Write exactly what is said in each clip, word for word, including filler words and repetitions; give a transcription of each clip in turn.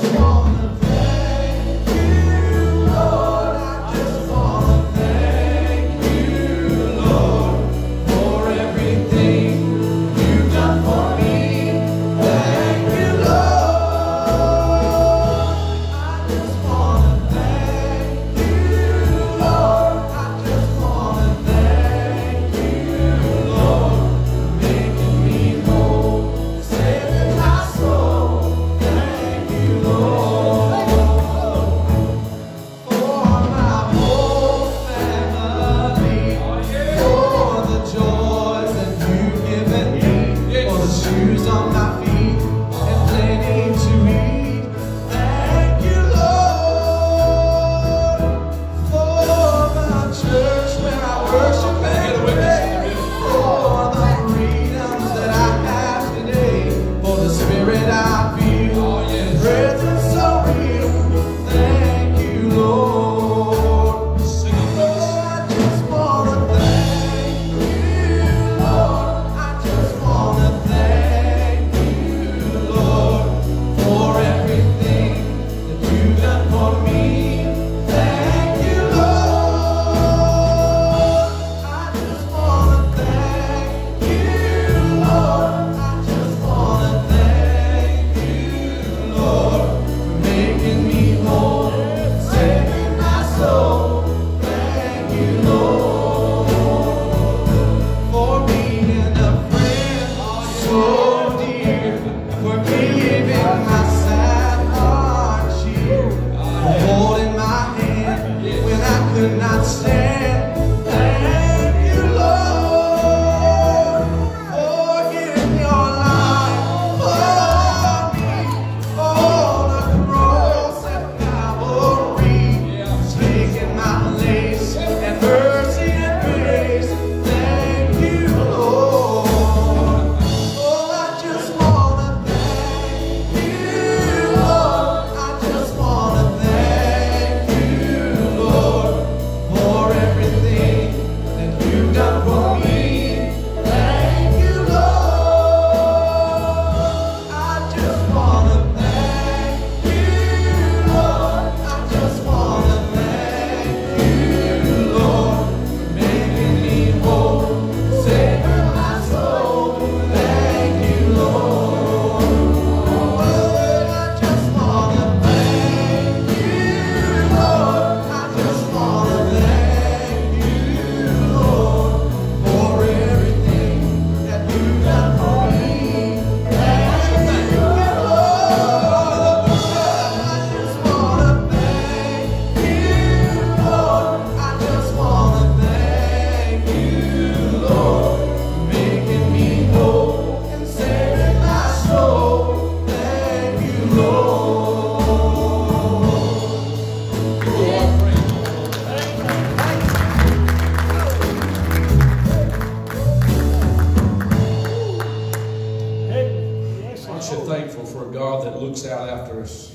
looks out after us.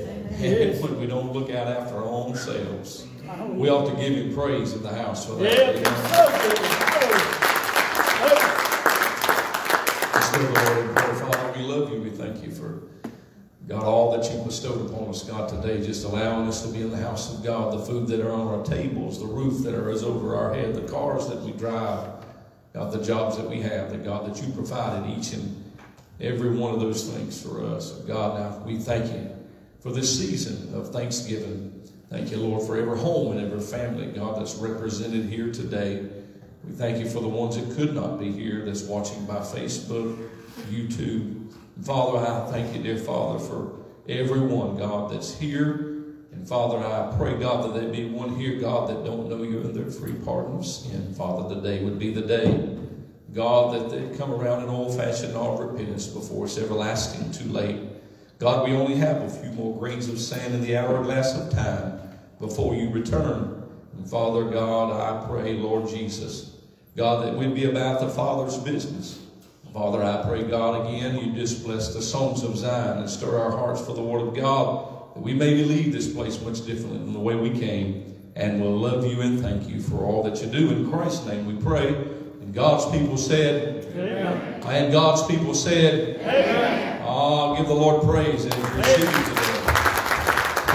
And when we don't look out after our own selves, we ought to give him praise in the house for that. Yeah. Let's go to the Lord in prayer. Father, we love you. We thank you for, God, all that you bestowed upon us, God, today, just allowing us to be in the house of God, the food that are on our tables, the roof that is over our head, the cars that we drive, God, the jobs that we have, that God, that you provided each and every one of those things for us. God, now we thank you for this season of Thanksgiving. Thank you, Lord, for every home and every family, God, that's represented here today. We thank you for the ones that could not be here, that's watching by Facebook, YouTube. And Father, I thank you, dear Father, for everyone, God, that's here. And Father, I pray, God, that there be one here, God, that don't know you and they're free pardon of sin. Father, today would be the day, God, that they come around in old-fashioned all repentance before it's everlasting too late. God, we only have a few more grains of sand in the hourglass of time before you return. And Father God, I pray, Lord Jesus, God, that we'd be about the Father's business. Father, I pray, God, again, you just bless the songs of Zion and stir our hearts for the word of God, that we may leave this place much differently than the way we came. And we'll love you and thank you for all that you do. In Christ's name we pray. And God's people said, amen. And God's people said, amen. Ah, give the Lord praise and receive it today.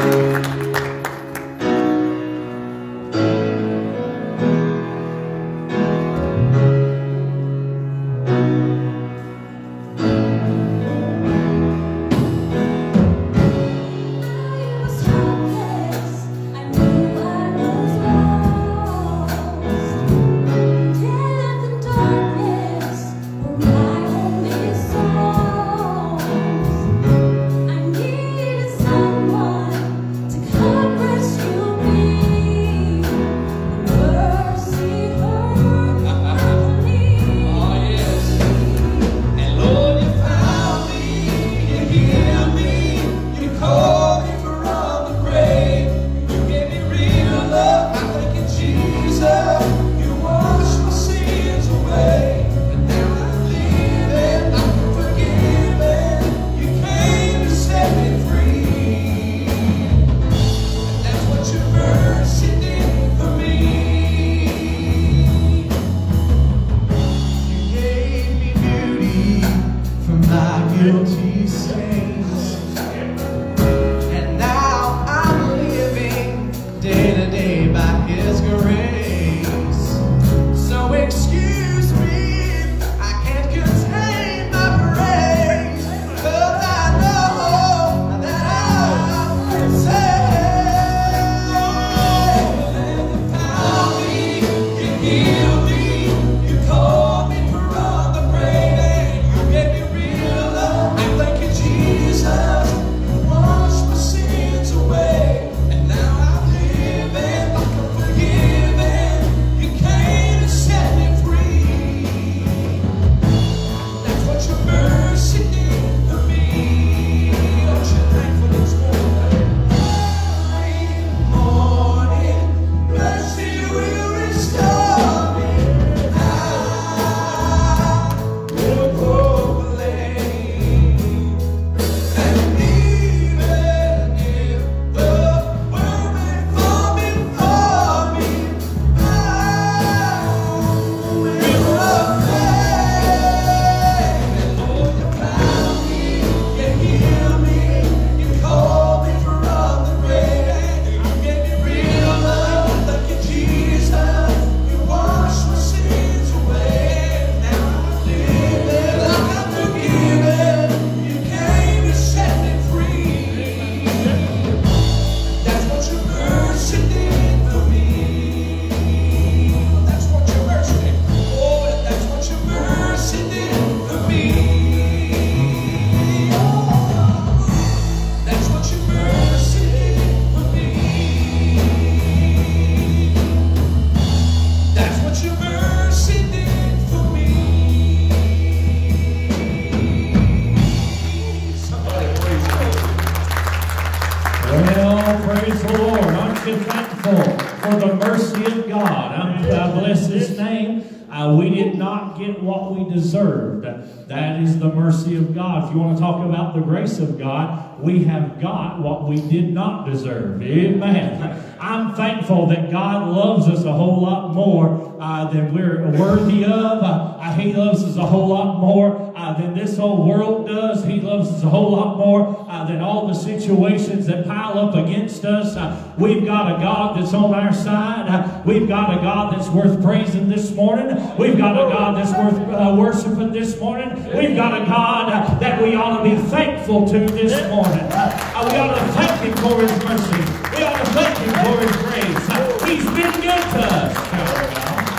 That is the mercy of God. If you want to talk about the grace of God, we have got what we did not deserve. Amen. I'm thankful that God loves us a whole lot more uh, than we're worthy of. Uh, he loves us a whole lot more uh, than this whole world does. He loves us a whole lot more uh, than all the situations that pile up against us. Uh, we've got a God that's on our side. Uh, we've got a God that's worth praising this morning. We've got a God that's worth uh, worshiping this morning. We've got a God uh, that we ought to be thankful to this morning. Uh, we ought to thank Him for His mercy. We ought to thank Him for His grace. Uh, he's been good to us.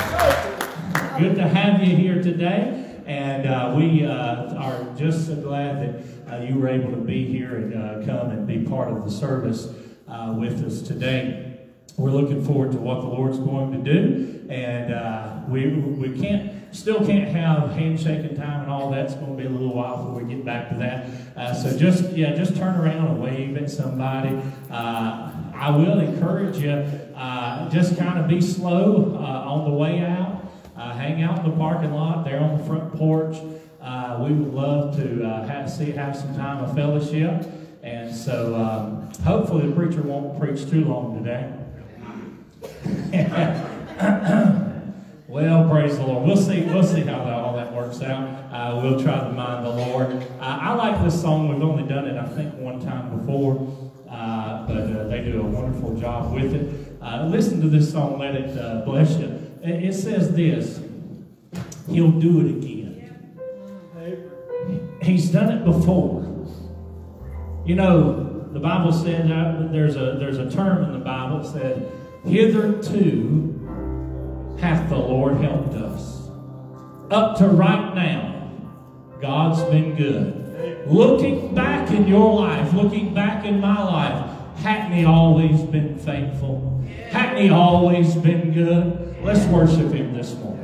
Good to have you here today. And uh, we uh, are just so glad that uh, you were able to be here and uh, come and be part of the service uh, with us today. We're looking forward to what the Lord's going to do. And uh, we, we can't, still can't have handshaking time and all that. It's going to be a little while before we get back to that. Uh, so just, yeah, just turn around and wave at somebody. Uh, I will encourage you, uh, just kind of be slow uh, on the way out. Uh, hang out in the parking lot there on the front porch. Uh, we would love to uh, have, see, have some time of fellowship. And so um, hopefully the preacher won't preach too long today. Well, praise the Lord. We'll see. We'll see how that, all that works out. Uh, we'll try to mind the Lord. Uh, I like this song. We've only done it, I think, one time before, uh, but uh, they do a wonderful job with it. Uh, listen to this song. Let it uh, bless you. It, it says this: He'll do it again. He's done it before. You know, the Bible said that there's a there's a term in the Bible that said, "Hitherto hath the Lord helped us." Up to right now, God's been good. Looking back in your life, looking back in my life, hadn't He always been faithful? Hadn't He always been good? Let's worship Him this morning.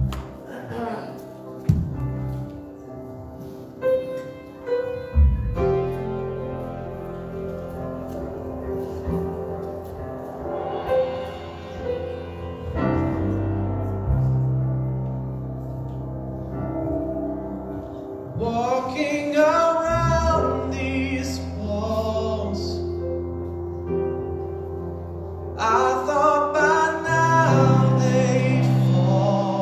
Walking around these walls, I thought by now they'd fall.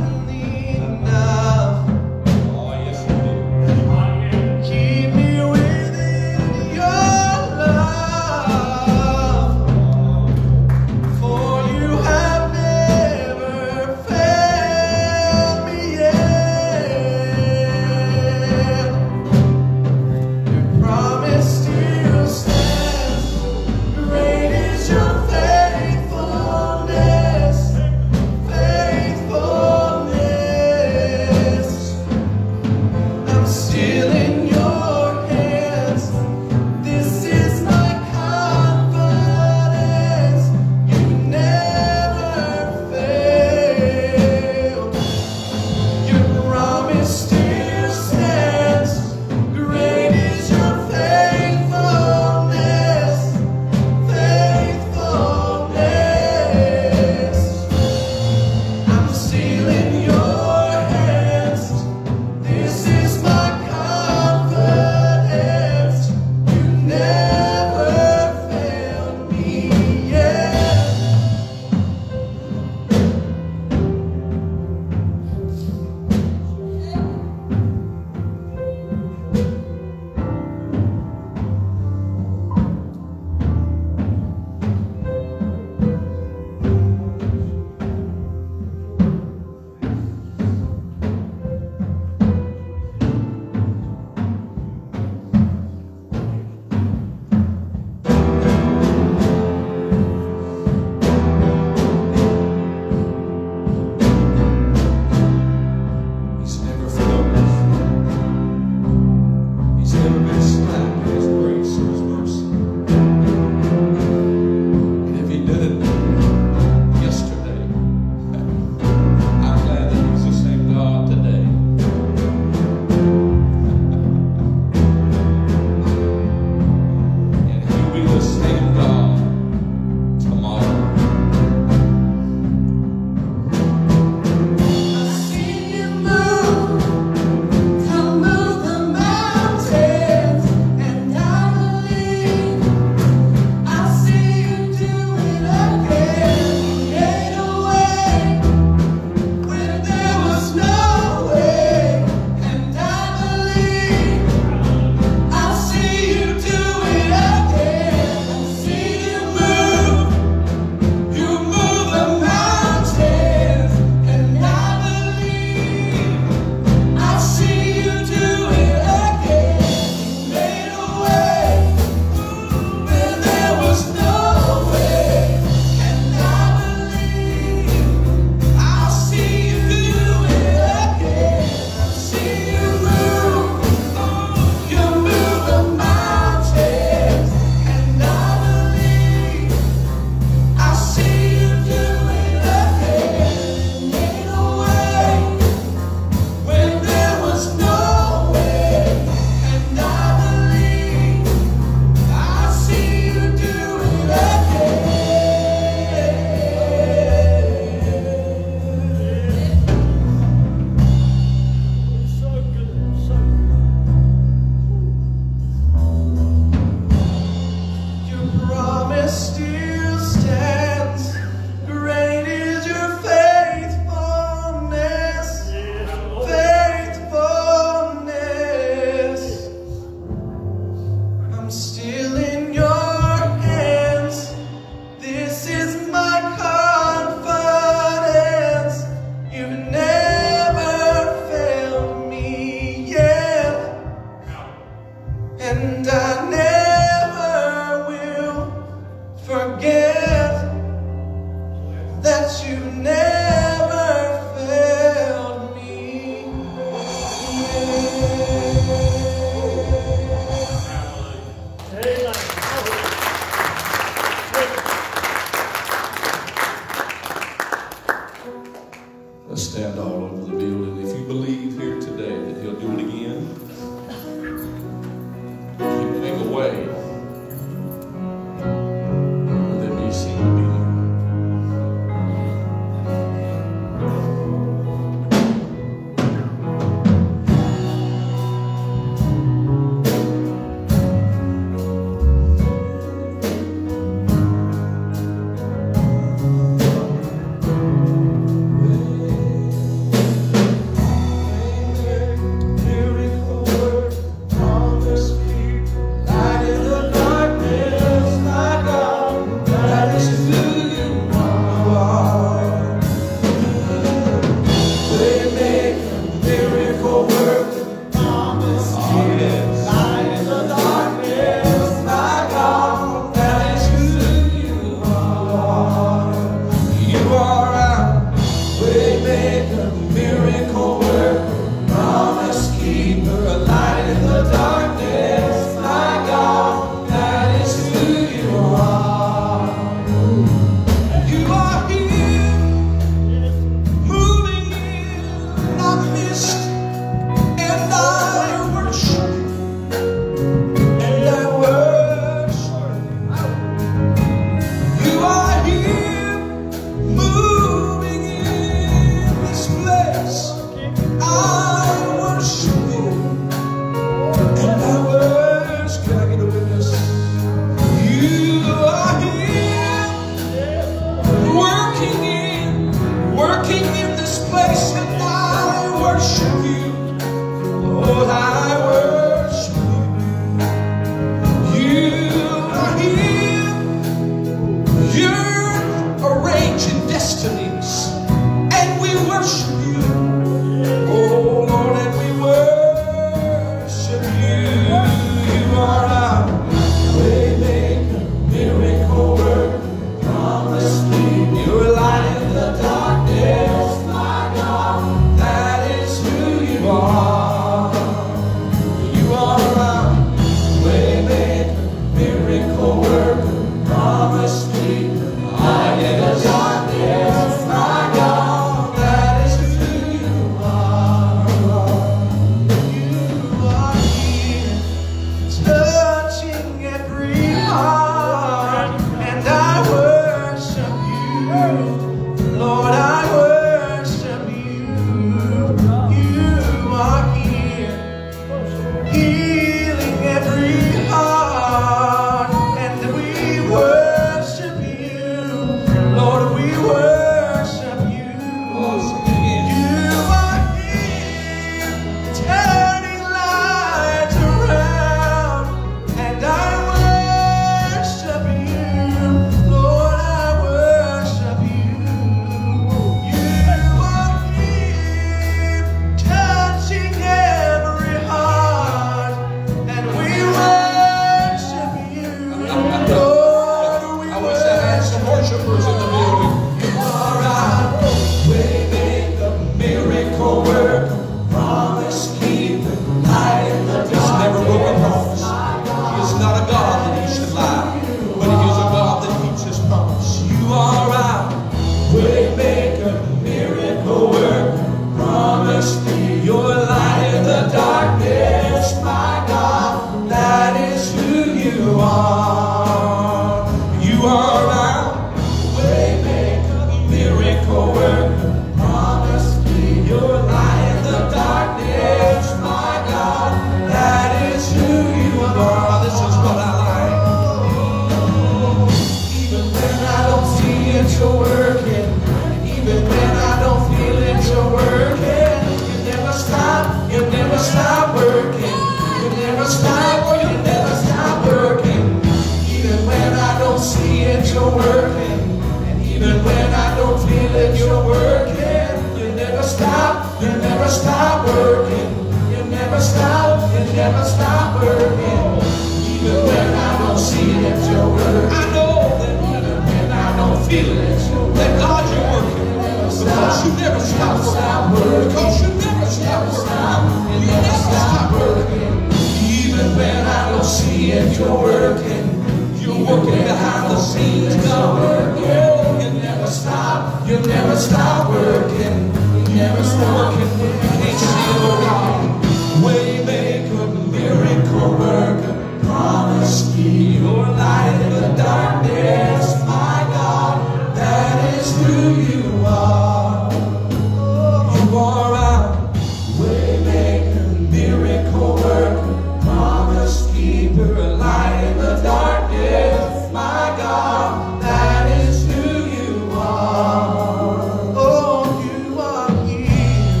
it, you're working. And even when I don't feel it, you're working. You never stop, you never stop working. You never stop, you never stop working. Even when I don't see it, you're working. I know that even when I don't feel it, you're working. That God, you're working. Because you never stop, stop working. Because you never stop working. You never stop working. Even when I don't see it, you're working. You're working behind the scenes, God. Oh, you never stop. You never stop working. You never stop working when you can't see it, oh God. Waymaker, miracle worker, promise keep your light in the darkness, my God. That is who you are. You are our waymaker, miracle worker, promise keeper, light in the darkness, my God. That is who you are. Oh, you are here,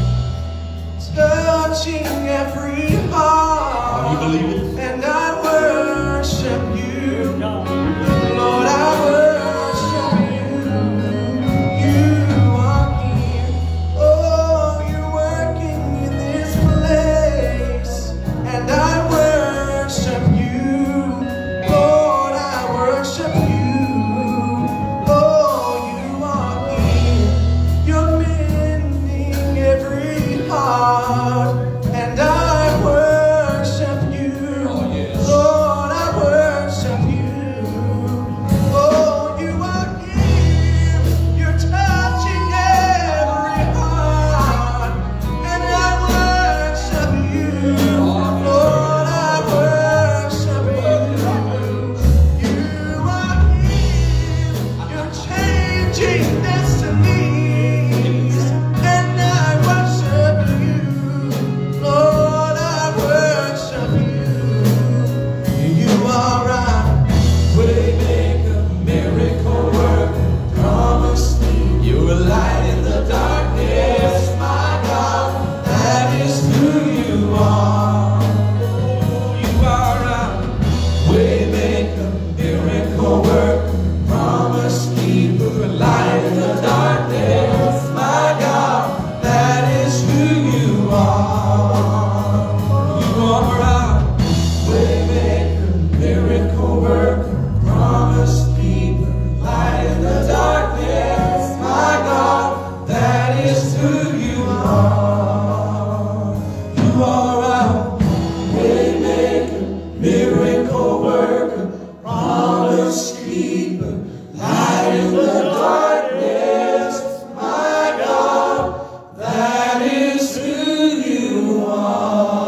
touching every heart. You believe it? And I worship you, Lord. I worship you. You are here. Oh, you're working in this place, and I worship you, Lord. I worship you. Oh, you are here. You're mending every heart, and I worship you, Oh, yes. Lord. I worship you. Oh, you are here. You're touching every heart, and I worship you, Lord. I worship you. You are here. You're changing destinies, and I worship you, Lord. I worship you. You are our Waymaker, miracle worker, promise me you're a light in the darkness, my God. That is who you are. You are our waymaker, miracle worker, promise keeper, light in the darkness, my God. That is who you are. You are our waymaker, miracle worker, promise keeper, light in the darkness, my God. That is who you are. You are our waymaker, miracle worker, promise keeper, light in the darkness, my God. That is who you are.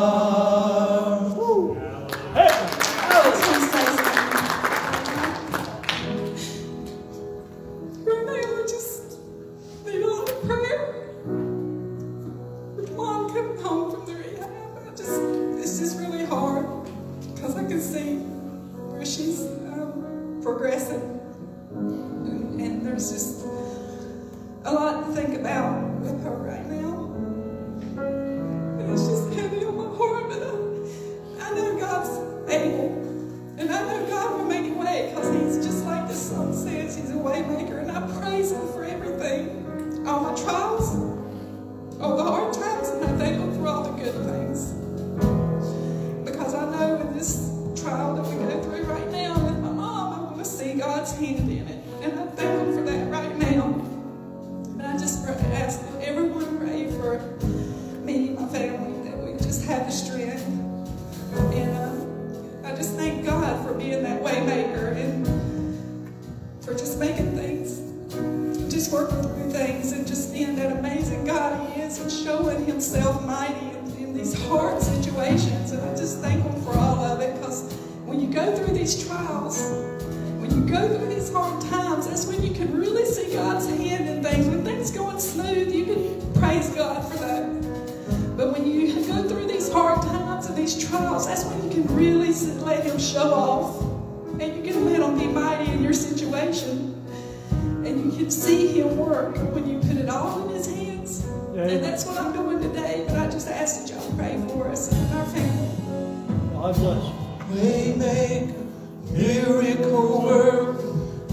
Right now, I just need a lot of prayer. With Mom coming home from the rehab, I just, it's just really hard because I can see where she's um, progressing. And, and there's just a lot to think about with her right now. And it's just heavy on my heart, but I, I know God's able. And I know God will make a way because He's just like the song says, He's a way maker. And I praise Him for everything. All my trials, all the hard times, and I thank Him for all the good things. Because I know in this trial that we go through right now with my mom, I want to see God's hand in it. And I thank Him for that right now. But I just ask that everyone pray for me and my family, that we just have the strength. And uh, I just thank God for being that way maker and for just making things, just working through things and just being that amazing God He is and showing Himself mighty in, in these hard situations. And I just thank Him for all of it, because when you go through these trials, when you go through these hard times, that's when you can really see God's hand in things. When things going smooth, you can praise God for that. But when you go through these hard times and these trials, that's when you can really let Him show off. And you can let Him be mighty in your situation. And you can see Him work when you put it all in His hands. And that's what I'm doing today. But I just ask that y'all pray for us and our family. God bless you. Waymaker, miracle worker,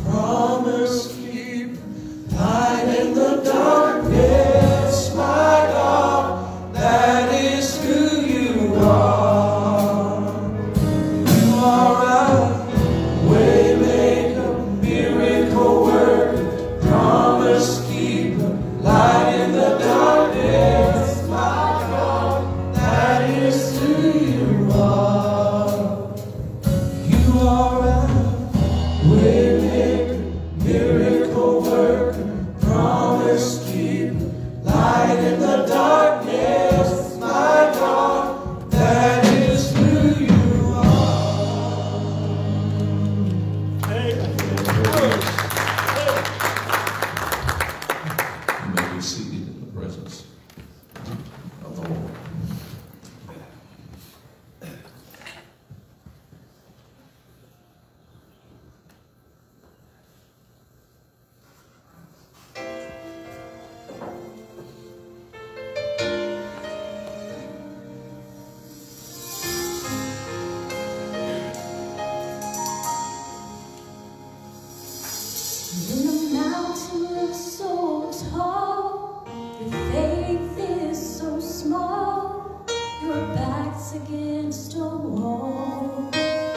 mountain looks so tall, your faith is so small, your back's against a wall.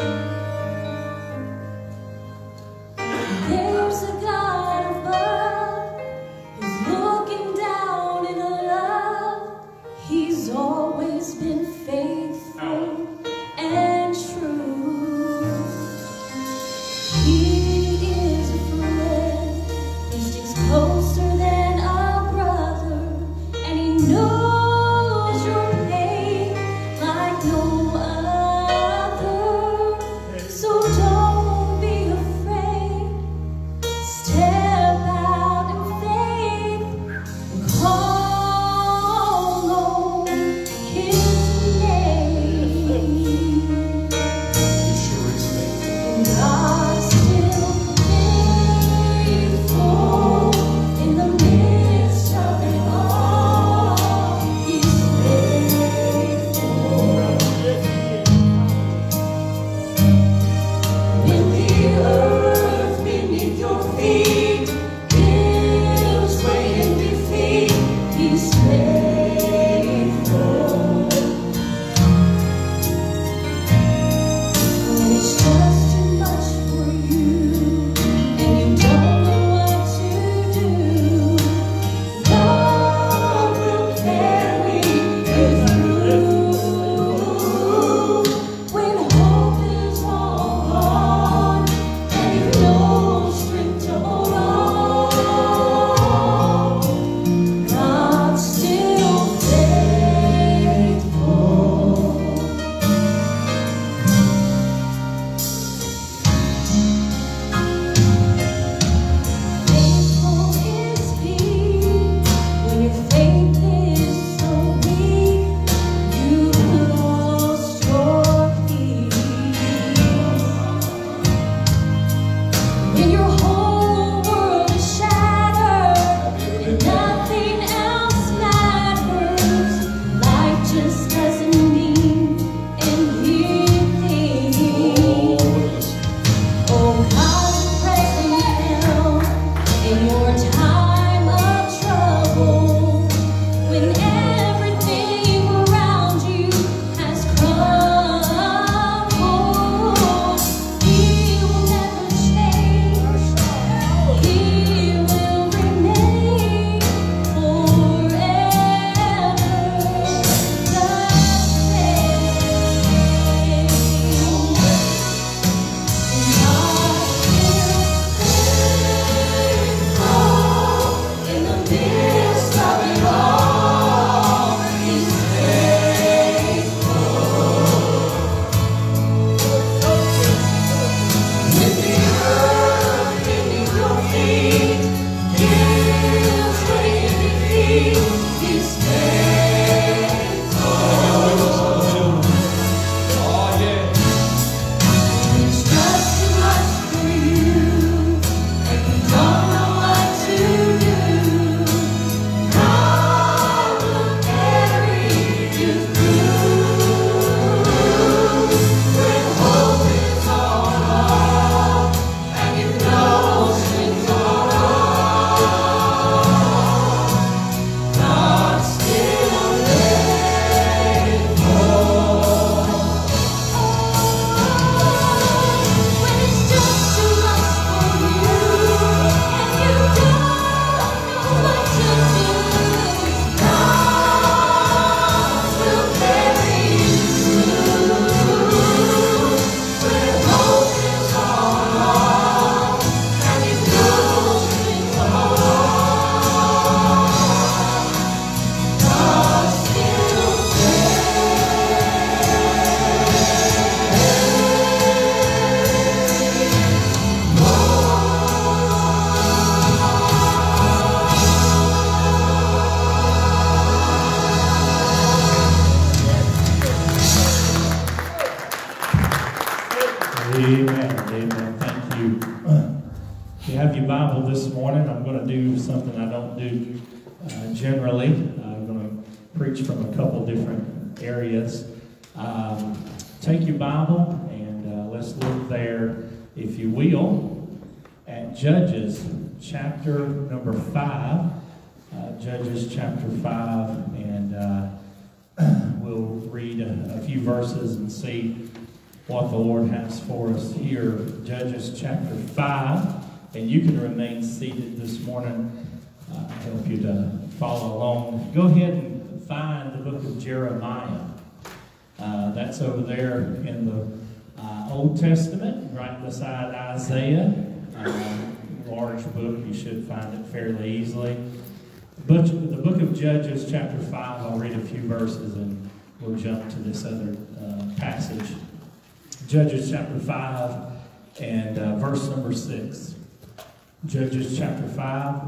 There's a God above who's looking down in love. He's always been faithful and true. He is a friend, he sticks closer than a brother, and he knows your pain like no other. So don't be afraid, step out in faith and call on his name. He sure is faithful. And God's still faithful in the midst of it all. He's faithful. When the earth beneath your feet gives way in defeat, he's faithful. When it's just too much for you and you don't know what to do, God will carry you through. When hope is all gone and you've no strength to hold on, God's still faithful. Faithful is He when your faith is so weak, you've lost your peace. When your whole world is shattered and nothing else matters, life just doesn't mean anything. Oh, God's present help in your time of trouble, when everything around you has crumbled. He will never change. He will remain forever the same. In the midst of it all, he's faithful. When the earth beneath your feet gives way in defeat, he's faithful. Oh, yeah. It's just too much for you, and you don't know what to do. God will carry you through. When hope is all gone and you know strength to hold on, God's still faithful. When it's just too much for you and you don't know what to do, God will carry you through. When hope is all gone and you know strength to hold on, God's still Amen. Amen. Thank you. If you have your Bible this morning, I'm going to do something I don't do uh, generally. I'm going to preach from a couple different areas. Um, take your Bible and uh, let's look there, if you will, at Judges chapter number five. Uh, Judges chapter five, and uh, we'll read a, a few verses and see what the Lord has for us here. Judges chapter five, and you can remain seated this morning. Uh, help you to follow along. Go ahead and find the book of Jeremiah. Uh, that's over there in the uh, Old Testament, right beside Isaiah. Uh, large book, you should find it fairly easily. But the book of Judges chapter five, I'll read a few verses and we'll jump to this other uh, passage. Judges chapter five and uh, verse number six. Judges chapter five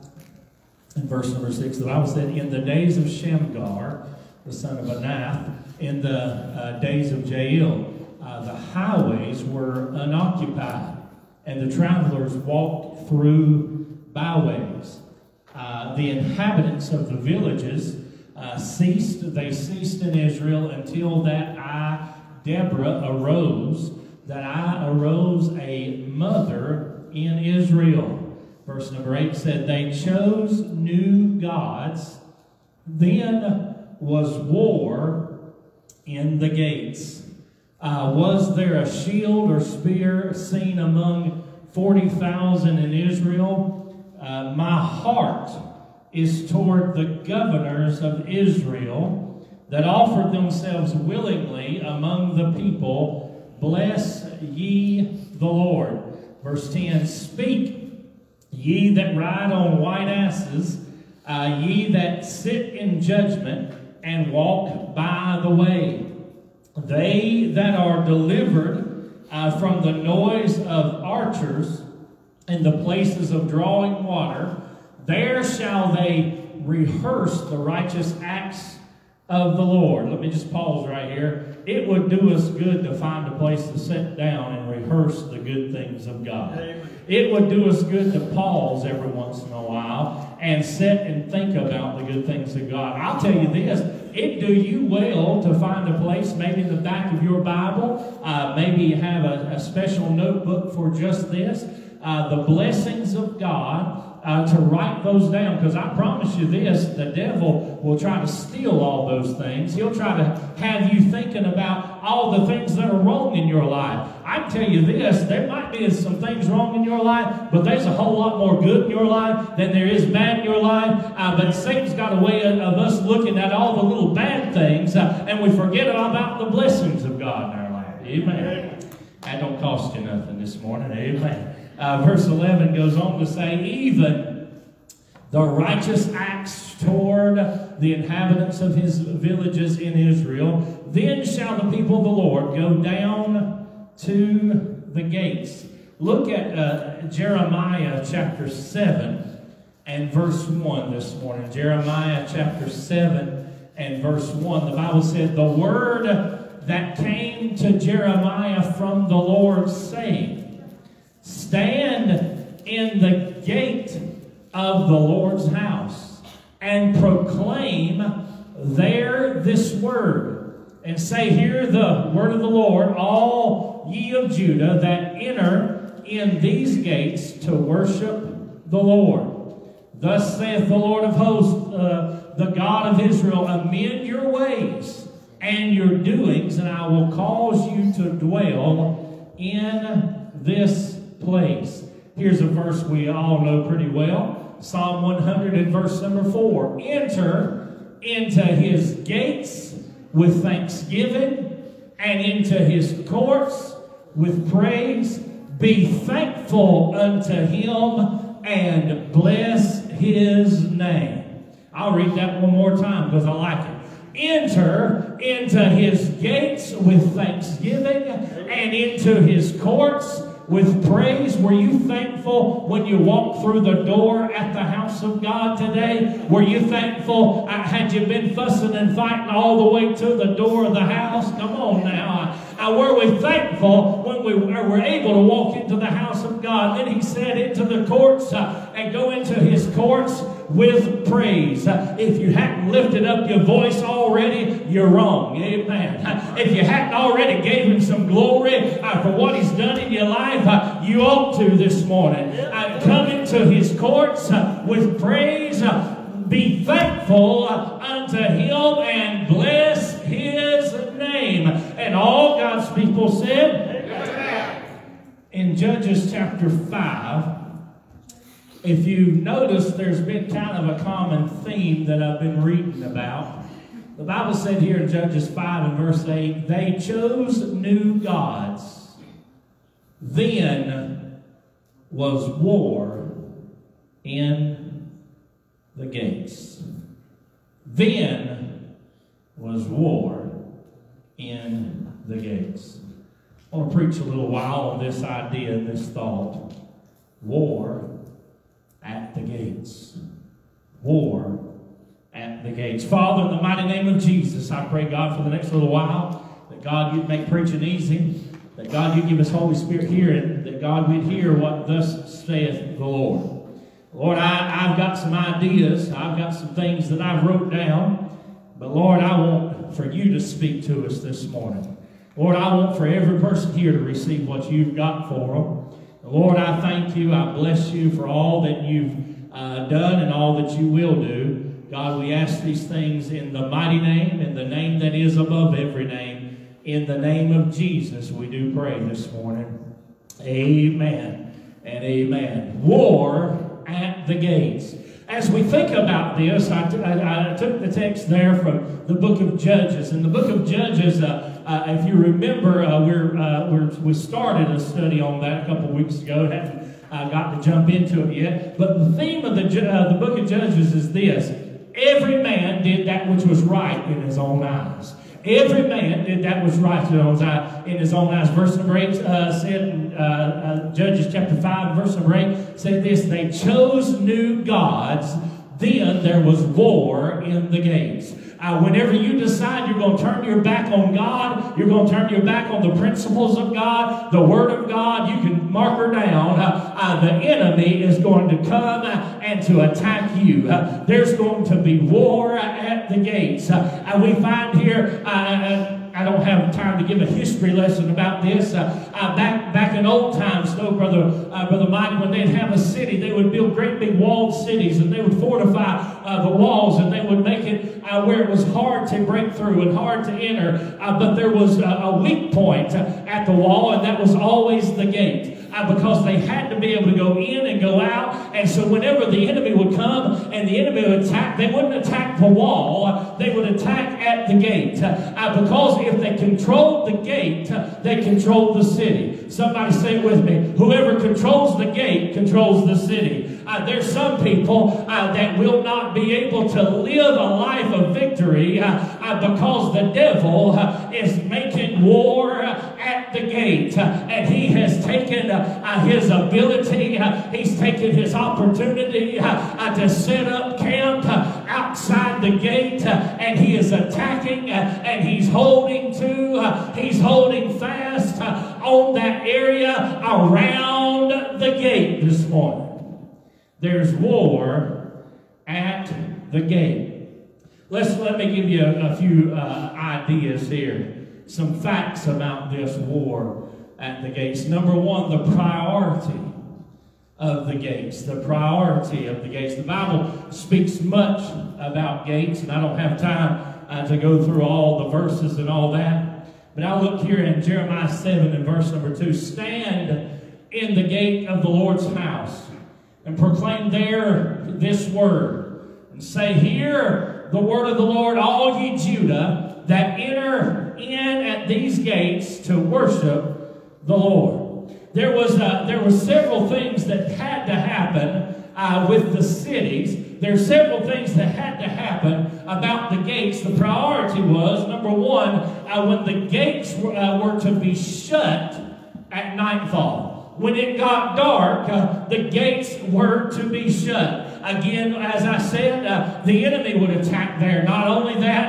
and verse number six. The Bible said, in the days of Shamgar, the son of Anath, in the uh, days of Jael, uh, the highways were unoccupied, and the travelers walked through byways. Uh, the inhabitants of the villages uh, ceased, they ceased in Israel until that I, Deborah, arose, that I arose a mother in Israel. Verse number eight said, they chose new gods, then was war in the gates. Uh, was there a shield or spear seen among forty thousand in Israel? Uh, my heart is toward the governors of Israel that offered themselves willingly among the people. Bless ye the Lord. Verse ten, speak, ye that ride on white asses, uh, ye that sit in judgment and walk by the way. They that are delivered uh, from the noise of archers in the places of drawing water, there shall they rehearse the righteous acts of the Lord. Let me just pause right here. It would do us good to find a place to sit down and rehearse the good things of God. Amen. It would do us good to pause every once in a while and sit and think about the good things of God. I'll tell you this, it'd do you well to find a place, maybe in the back of your Bible, uh, maybe you have a, a special notebook for just this, uh, the blessings of God, Uh, to write those down, because I promise you this, the devil will try to steal all those things. He'll try to have you thinking about all the things that are wrong in your life. I can tell you this, there might be some things wrong in your life, but there's a whole lot more good in your life than there is bad in your life. Uh, but Satan's got a way of, of us looking at all the little bad things, uh, and we forget about the blessings of God in our life. Amen. That don't cost you nothing this morning. Amen. Uh, verse eleven goes on to say, even the righteous acts toward the inhabitants of his villages in Israel, then shall the people of the Lord go down to the gates. Look at uh, Jeremiah chapter seven and verse one this morning. Jeremiah chapter seven and verse one. The Bible said, the word that came to Jeremiah from the Lord, saying, stand in the gate of the Lord's house and proclaim there this word, and say, hear the word of the Lord, all ye of Judah that enter in these gates to worship the Lord. Thus saith the Lord of hosts, uh, the God of Israel, amend your ways and your doings, and I will cause you to dwell in this place. Here's a verse we all know pretty well. Psalm one hundred and verse number four. Enter into his gates with thanksgiving and into his courts with praise. Be thankful unto him and bless his name. I'll read that one more time because I like it. Enter into his gates with thanksgiving and into his courts with praise. Were you thankful when you walked through the door at the house of God today? Were you thankful? Uh, had you been fussing and fighting all the way to the door of the house? Come on now. Uh, were we thankful when we were able to walk into the house of God? Then he said, into the courts uh, and go into his courts with praise. Uh, if you hadn't lifted up your voice already, you're wrong. Amen. Uh, if you hadn't already gave him some glory uh, for what he's done in your life, uh, you ought to this morning. Uh, come into into his courts uh, with praise. Uh, be thankful uh, unto him and bless his name. And all God's people said, amen. In Judges chapter five, if you notice, there's been kind of a common theme that I've been reading about. The Bible said here in Judges five and verse eight, they chose new gods. Then was war in the gates. Then was war in the gates. I want to preach a little while on this idea and this thought. War at the gates. War at the gates. Father, in the mighty name of Jesus, I pray, God, for the next little while, that God, you'd make preaching easy, that God, you'd give us Holy Spirit hearing, that God, we'd hear what thus saith the Lord. Lord, I, I've got some ideas, I've got some things that I've wrote down, but Lord, I want for you to speak to us this morning. Lord, I want for every person here to receive what you've got for them. Lord, I thank you, I bless you for all that you've uh, done and all that you will do. God, we ask these things in the mighty name, in the name that is above every name. In the name of Jesus, we do pray this morning. Amen and amen. War at the gates. As we think about this, I, I, I took the text there from the book of Judges. In the book of Judges, uh, uh, if you remember, uh, we're, uh, we're, we started a study on that a couple weeks ago. Haven't uh, got to jump into it yet. But the theme of the, uh, the book of Judges is this. Every man did that which was right in his own eyes. Every man did that which was right in his own eyes. In his own eyes. Verse number eight uh, said in uh, uh, Judges chapter five, verse number eight, said this, they chose new gods, then there was war in the gates. Uh, whenever you decide you're going to turn your back on God, you're going to turn your back on the principles of God, the Word of God, you can mark her down. Uh, uh, the enemy is going to come uh, and to attack you. Uh, there's going to be war at the gates. Uh, and we find here, uh, I don't have time to give a history lesson about this. Uh, uh, back back in old times, though, Brother, uh, Brother Mike, when they'd have a city, they would build great big walled cities, and they would fortify uh, the walls, and they would make it uh, where it was hard to break through and hard to enter. Uh, but there was a, a weak point uh, at the wall, and that was always the gate. Uh, because they had to be able to go in and go out. And so whenever the enemy would come and the enemy would attack, they wouldn't attack the wall. Uh, they would attack at the gate. Uh, because if they controlled the gate, uh, they controlled the city. Somebody say it with me. Whoever controls the gate controls the city. Uh, there's some people uh, that will not be able to live a life of victory uh, uh, because the devil uh, is making war uh, at the gate. Uh, and he has taken uh, uh, his ability, uh, he's taken his opportunity uh, uh, to set up camp uh, outside the gate, uh, and he is attacking, uh, and he's holding to, uh, he's holding fast uh, on that area around the gate this morning. There's war at the gate. Let's let me give you a, a few uh, ideas here, some facts about this war at the gates. Number one, the priority of the gates. The priority of the gates. The Bible speaks much about gates, and I don't have time uh, to go through all the verses and all that. But I look here in Jeremiah seven and verse number two. Stand in the gate of the Lord's house and proclaim there this word, and say, hear the word of the Lord, all ye Judah, that enter in at these gates to worship the Lord. There was uh, there were several things that had to happen uh, with the cities. There are several things that had to happen about the gates. The priority was, number one, uh, when the gates were, uh, were to be shut at nightfall. When it got dark, uh, the gates were to be shut. Again, as I said, uh, the enemy would attack there. Not only that, uh,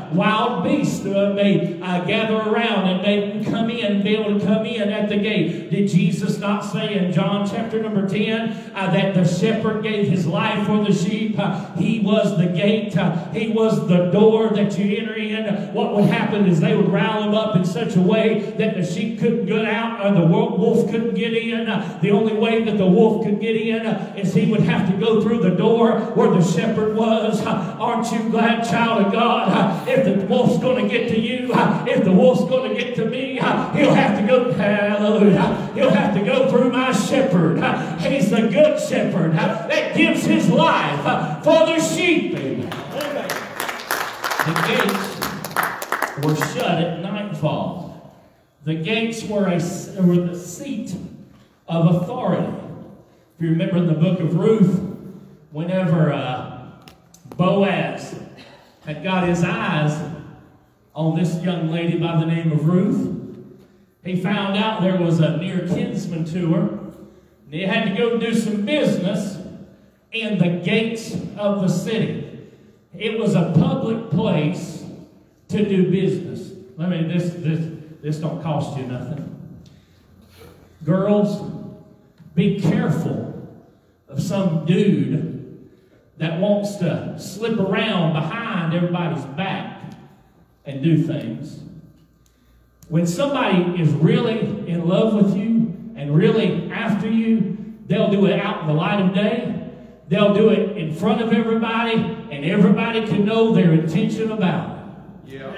wild beasts uh, may uh, gather around and they come in, be able to come in at the gate. Did Jesus not say in John chapter number ten uh, that the shepherd gave his life for the sheep? Uh, he was the gate. Uh, he was the door that you enter in. What would happen is they would rile him up in such a way that the sheep couldn't get out or the wolf couldn't get in. Uh, the only way that the wolf could get in uh, is he would have to go through the door where the shepherd was. Uh, aren't you glad, child of God? Uh, if the wolf's going to get to you, uh, if the wolf's going to get to me, uh, he'll have to go, hallelujah, he'll have to go through my shepherd. Uh, he's the good shepherd uh, that gives his life uh, for the sheep. Amen. The gates were shut at nightfall. The gates were, a, were the seat of authority. If you remember in the book of Ruth, whenever uh, Boaz had got his eyes on this young lady by the name of Ruth, he found out there was a near kinsman to her, and he had to go do some business in the gates of the city. It was a public place to do business. I mean, this, this, this don't cost you nothing. Girls, be careful of some dude that wants to slip around behind everybody's back and do things. When somebody is really in love with you and really after you, they'll do it out in the light of day. They'll do it in front of everybody, and everybody can know their intention about it. Yeah.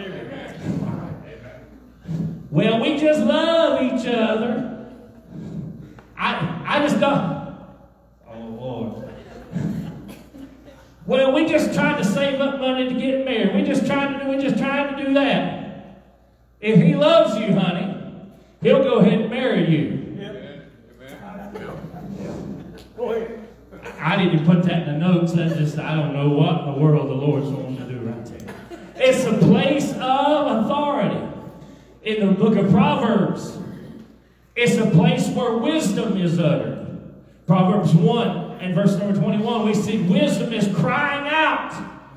Well, we just love each other. I, I just don't. Oh, Lord. Well, we just tried to save up money to get married. We just tried to do, we just tried to do that. If he loves you, honey, he'll go ahead and marry you. Amen. Go ahead. I didn't put that in the notes. That's just, I don't know what in the world the Lord's wanting to do right there. It's a place of authority. In the book of Proverbs, it's a place where wisdom is uttered. Proverbs one and verse number twenty-one, we see wisdom is crying out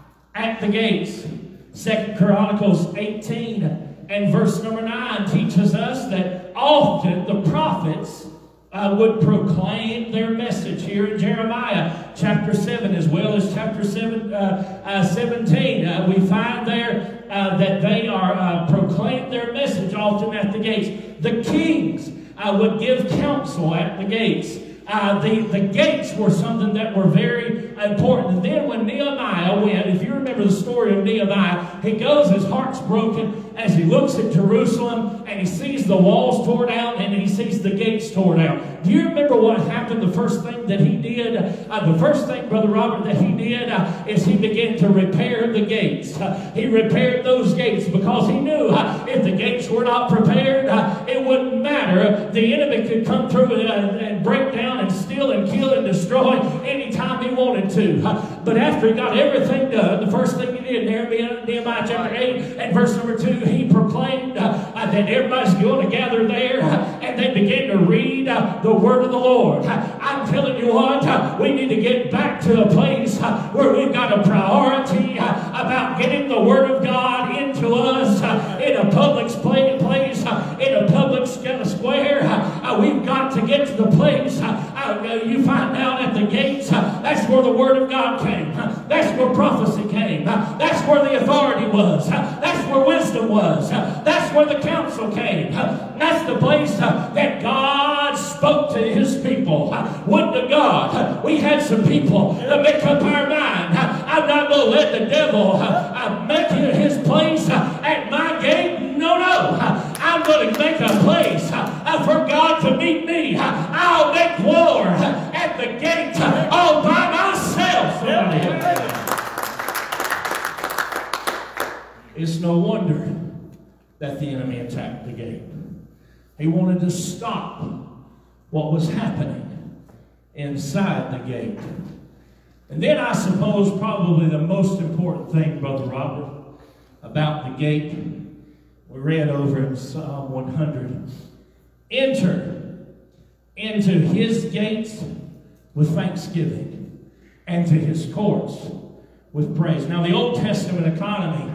at the gates. Second Chronicles eighteen and verse number nine teaches us that often the prophets Uh, would proclaim their message. Here in Jeremiah chapter seven as well as chapter seven, uh, uh, seventeen, uh, we find there uh, that they are uh, proclaim their message often at the gates. The kings uh, would give counsel at the gates. Uh, the, the gates were something that were very important. And then when Nehemiah went, if you remember the story of Nehemiah, he goes, his heart's broken as he looks at Jerusalem and he sees the walls torn down and he sees the gates torn down. Do you remember what happened? The first thing that he did, uh, the first thing, Brother Robert, that he did uh, is he began to repair the gates. Uh, he repaired those gates because he knew uh, if the gates were not prepared, uh, it wouldn't matter. The enemy could come through and, and break down and steal and kill and destroy anytime he wanted to. Uh, but after he got everything done, the first thing he did, Nehemiah chapter eight and verse number two, he proclaimed uh, uh, that everybody's going to gather there uh, and they began to read uh, the word of the Lord. Uh, I'm telling you what, uh, we need to get back to a place uh, where we've got a priority uh, about getting the word of God into us uh, in a public place, uh, in a public square. Uh, uh, we've got to get to the place uh, uh, you find out at the gates. Uh, that's where the word of God came. Uh, that's where prophecy came. Uh, that's where the authority was. Uh, that's where wisdom was. Uh, that's where the counsel came. Uh, that's the place uh, that God spoke to his people. Uh, would to God uh, we had some people that make up our mind. Uh, I'm not going to let the devil uh, uh, make it his place uh, at my gate. No, no. Uh, I'm going to make a place uh, uh, for God to meet me. Uh, I'll make war uh, at the gate uh, all by myself. It's no wonder that the enemy attacked the gate. He wanted to stop what was happening inside the gate. And then I suppose probably the most important thing, Brother Robert, about the gate, we read over in Psalm one hundred. Enter into his gates with thanksgiving and to his courts with praise. Now the Old Testament economy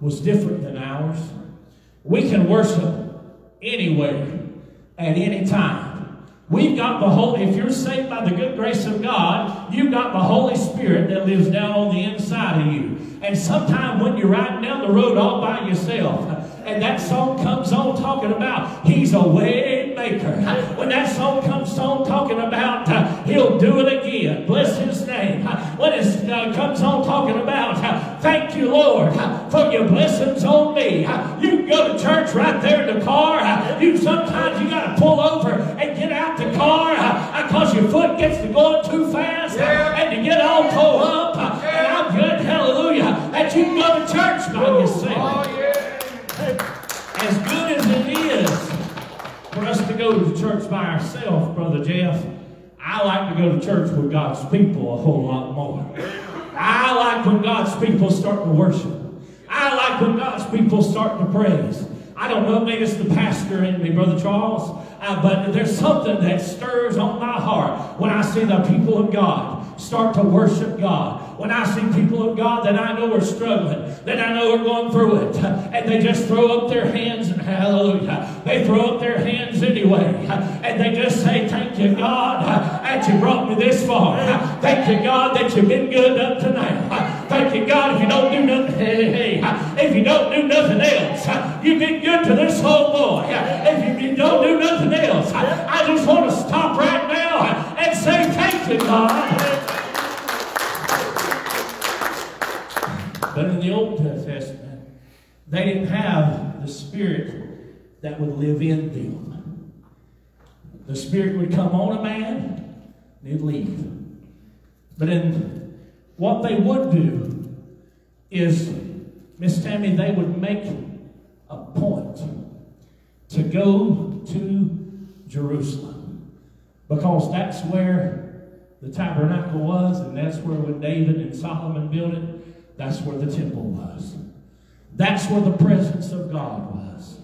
was different than ours. We can worship anywhere, at any time. We've got the Holy, if you're saved by the good grace of God, you've got the Holy Spirit that lives down on the inside of you. And sometime when you're riding down the road all by yourself, and that song comes on talking about He's a way maker. When that song comes on talking about uh, He'll do it again, bless His name. When it uh, comes on talking about uh, thank you, Lord, uh, for your blessings on me. Uh, you can go to church right there in the car. Uh, you sometimes you got to pull over and get out the car uh, because your foot gets to going too fast uh, and to get all tore up. Uh, and I'm good, hallelujah, that you can go to church by yourself. Oh, yeah. As good as it is for us to go to church by ourselves, Brother Jeff, I like to go to church with God's people a whole lot more. I like when God's people start to worship. I like when God's people start to praise. I don't know, maybe it's the pastor in me, Brother Charles, uh, but there's something that stirs on my heart when I see the people of God start to worship God. When I see people of God that I know are struggling, that I know are going through it, and they just throw up their hands, and hallelujah, they throw up their hands anyway, and they just say, thank you, God, that you brought me this far. Thank you, God, that you've been good up to now. Thank you, God, if you don't do nothing, hey, hey, if you don't do nothing else, you've been good to this whole boy. If you don't do nothing else, I just want to stop right now and say, thank you, God. But in the Old Testament, they didn't have the Spirit that would live in them. The Spirit would come on a man, and he'd leave. But in what they would do is, Miss Tammy, they would make a point to go to Jerusalem, because that's where the tabernacle was, and that's where when David and Solomon built it, that's where the temple was. That's where the presence of God was.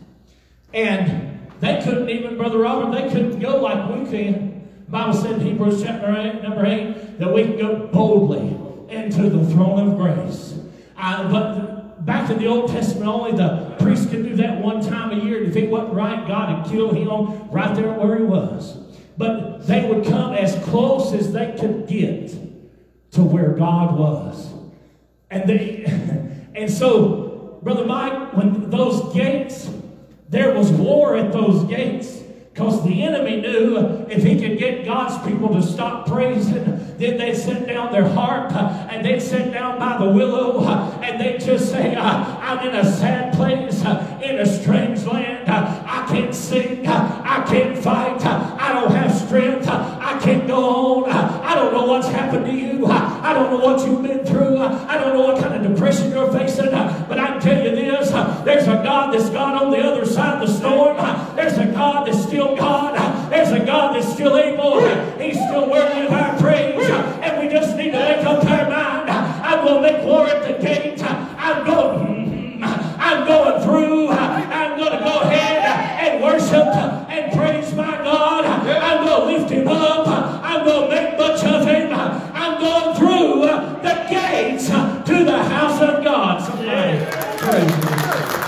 And they couldn't even, Brother Robert, they couldn't go like we can. The Bible said in Hebrews chapter eight, number eight, that we can go boldly into the throne of grace. Uh, but back in the Old Testament, only the priest could do that one time a year. If it wasn't right, God would kill him right there where he was. But they would come as close as they could get to where God was. And they, and so, Brother Mike, when those gates, there was war at those gates, because the enemy knew if he could get God's people to stop praising, then they'd sit down their harp, and they'd sit down by the willow, and they'd just say, I'm in a sad place, in a strange land, I can't sing, I can't fight, I don't have strength, I can't go on, I don't know what's happened to you, I don't know what you've been through, I don't know what kind of depression you're facing, but I can tell you this, there's a God that's God on the other side of the storm, there's a God that's still God, there's a God that's still able, He's still worthy of our praise, and we just need to make up our mind. I'm going to make war at the gate, I'm going, I'm going through, I'm going to go ahead and worship and praise my God, I'm going to lift Him up, I'm going to make much of Him, I'm going through the gates to the house of God. Somebody praise Him.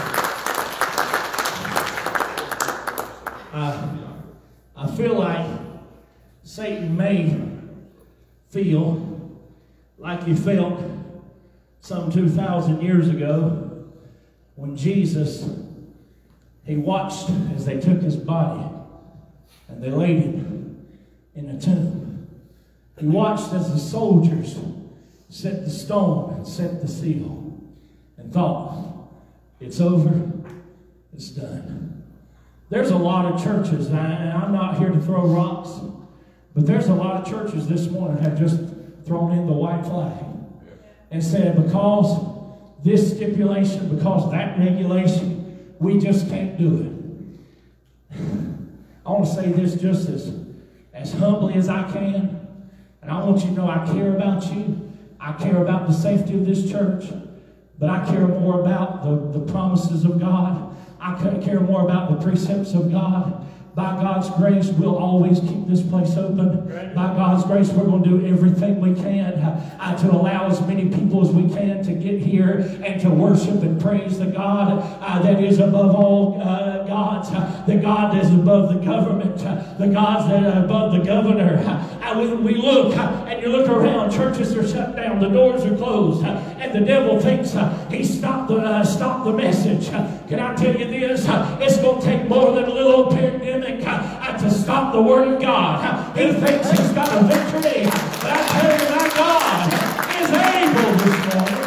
I feel like Satan may feel like he felt some two thousand years ago when Jesus, he watched as they took his body and they laid him in a tomb. He watched as the soldiers set the stone and set the seal and thought, it's over, it's done. There's a lot of churches, and I'm not here to throw rocks, but there's a lot of churches this morning have just thrown in the white flag and said, because this stipulation, because that regulation, we just can't do it. I want to say this just as, as humbly as I can, and I want you to know I care about you. I care about the safety of this church, but I care more about the, the promises of God. I care more about the precepts of God. By God's grace, we'll always keep this place open. By God's grace, we're going to do everything we can uh, to allow as many people as we can to get here and to worship and praise the God uh, that is above all uh, gods, uh, the God that is above the government, uh, the gods that are above the governor. Uh, when we look uh, and you look around, churches are shut down, the doors are closed, uh, and the devil thinks uh, he stopped the, uh, stopped the message. Uh, can I tell you this? Uh, it's going to take more than a little pandemic Uh, to stop the word of God. Uh, he thinks he's got a victory, but I tell you, my God is able this morning.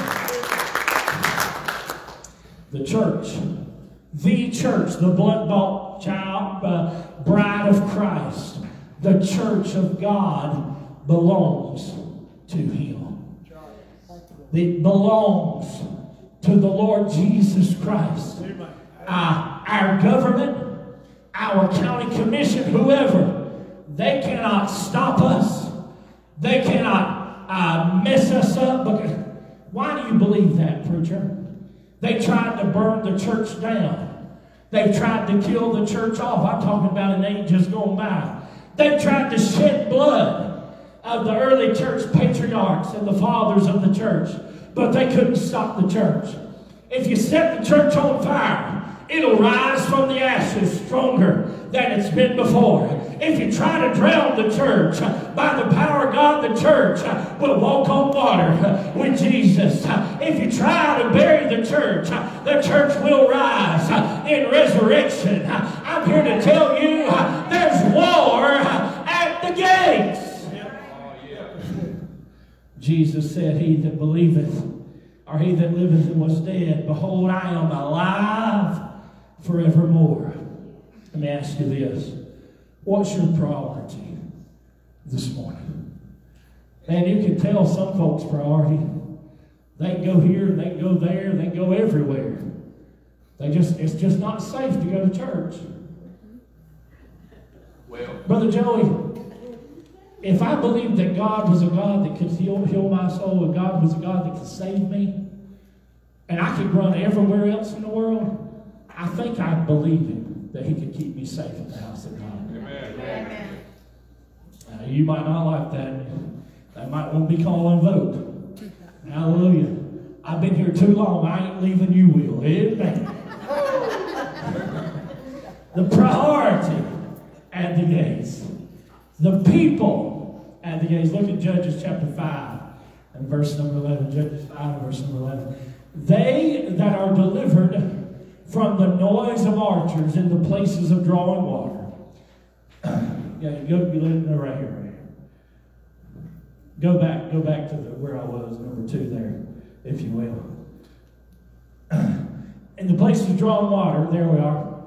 The church, the church, the blood-bought child, uh, bride of Christ, the church of God belongs to Him. It belongs to the Lord Jesus Christ. Uh, our government, our county commission, whoever, they cannot stop us. They cannot uh, mess us up. Because, why do you believe that, preacher? They tried to burn the church down. They've tried to kill the church off. I'm talking about an age just gone by. They've tried to shed blood of the early church patriarchs and the fathers of the church, but they couldn't stop the church. If you set the church on fire, it'll rise from the ashes stronger than it's been before. If you try to drown the church, by the power of God, the church will walk on water with Jesus. If you try to bury the church, the church will rise in resurrection. I'm here to tell you, there's war at the gates. Jesus said, he that believeth, or he that liveth and was dead, behold, I am alive forevermore. Let me ask you this. What's your priority this morning? And you can tell some folks' priority. They can go here, they can go there, they can go everywhere. They just, it's just not safe to go to church. Well, Brother Joey, if I believed that God was a God that could heal, heal my soul, and God was a God that could save me, and I could run everywhere else in the world, I think I believe him that he could keep me safe in the house of God. Amen. Amen. Uh, you might not like that. That might want to be called and vote. Hallelujah. I've been here too long. I ain't leaving, you will. Amen. The priority at the gates. The people at the gates. Look at Judges chapter five and verse number eleven. Judges five and verse number eleven. They that are delivered from the noise of archers in the places of drawing water. Yeah, go, no, right here, right here. Go back, go back to the, where I was, number two there, if you will. In the places of drawing water, there we are.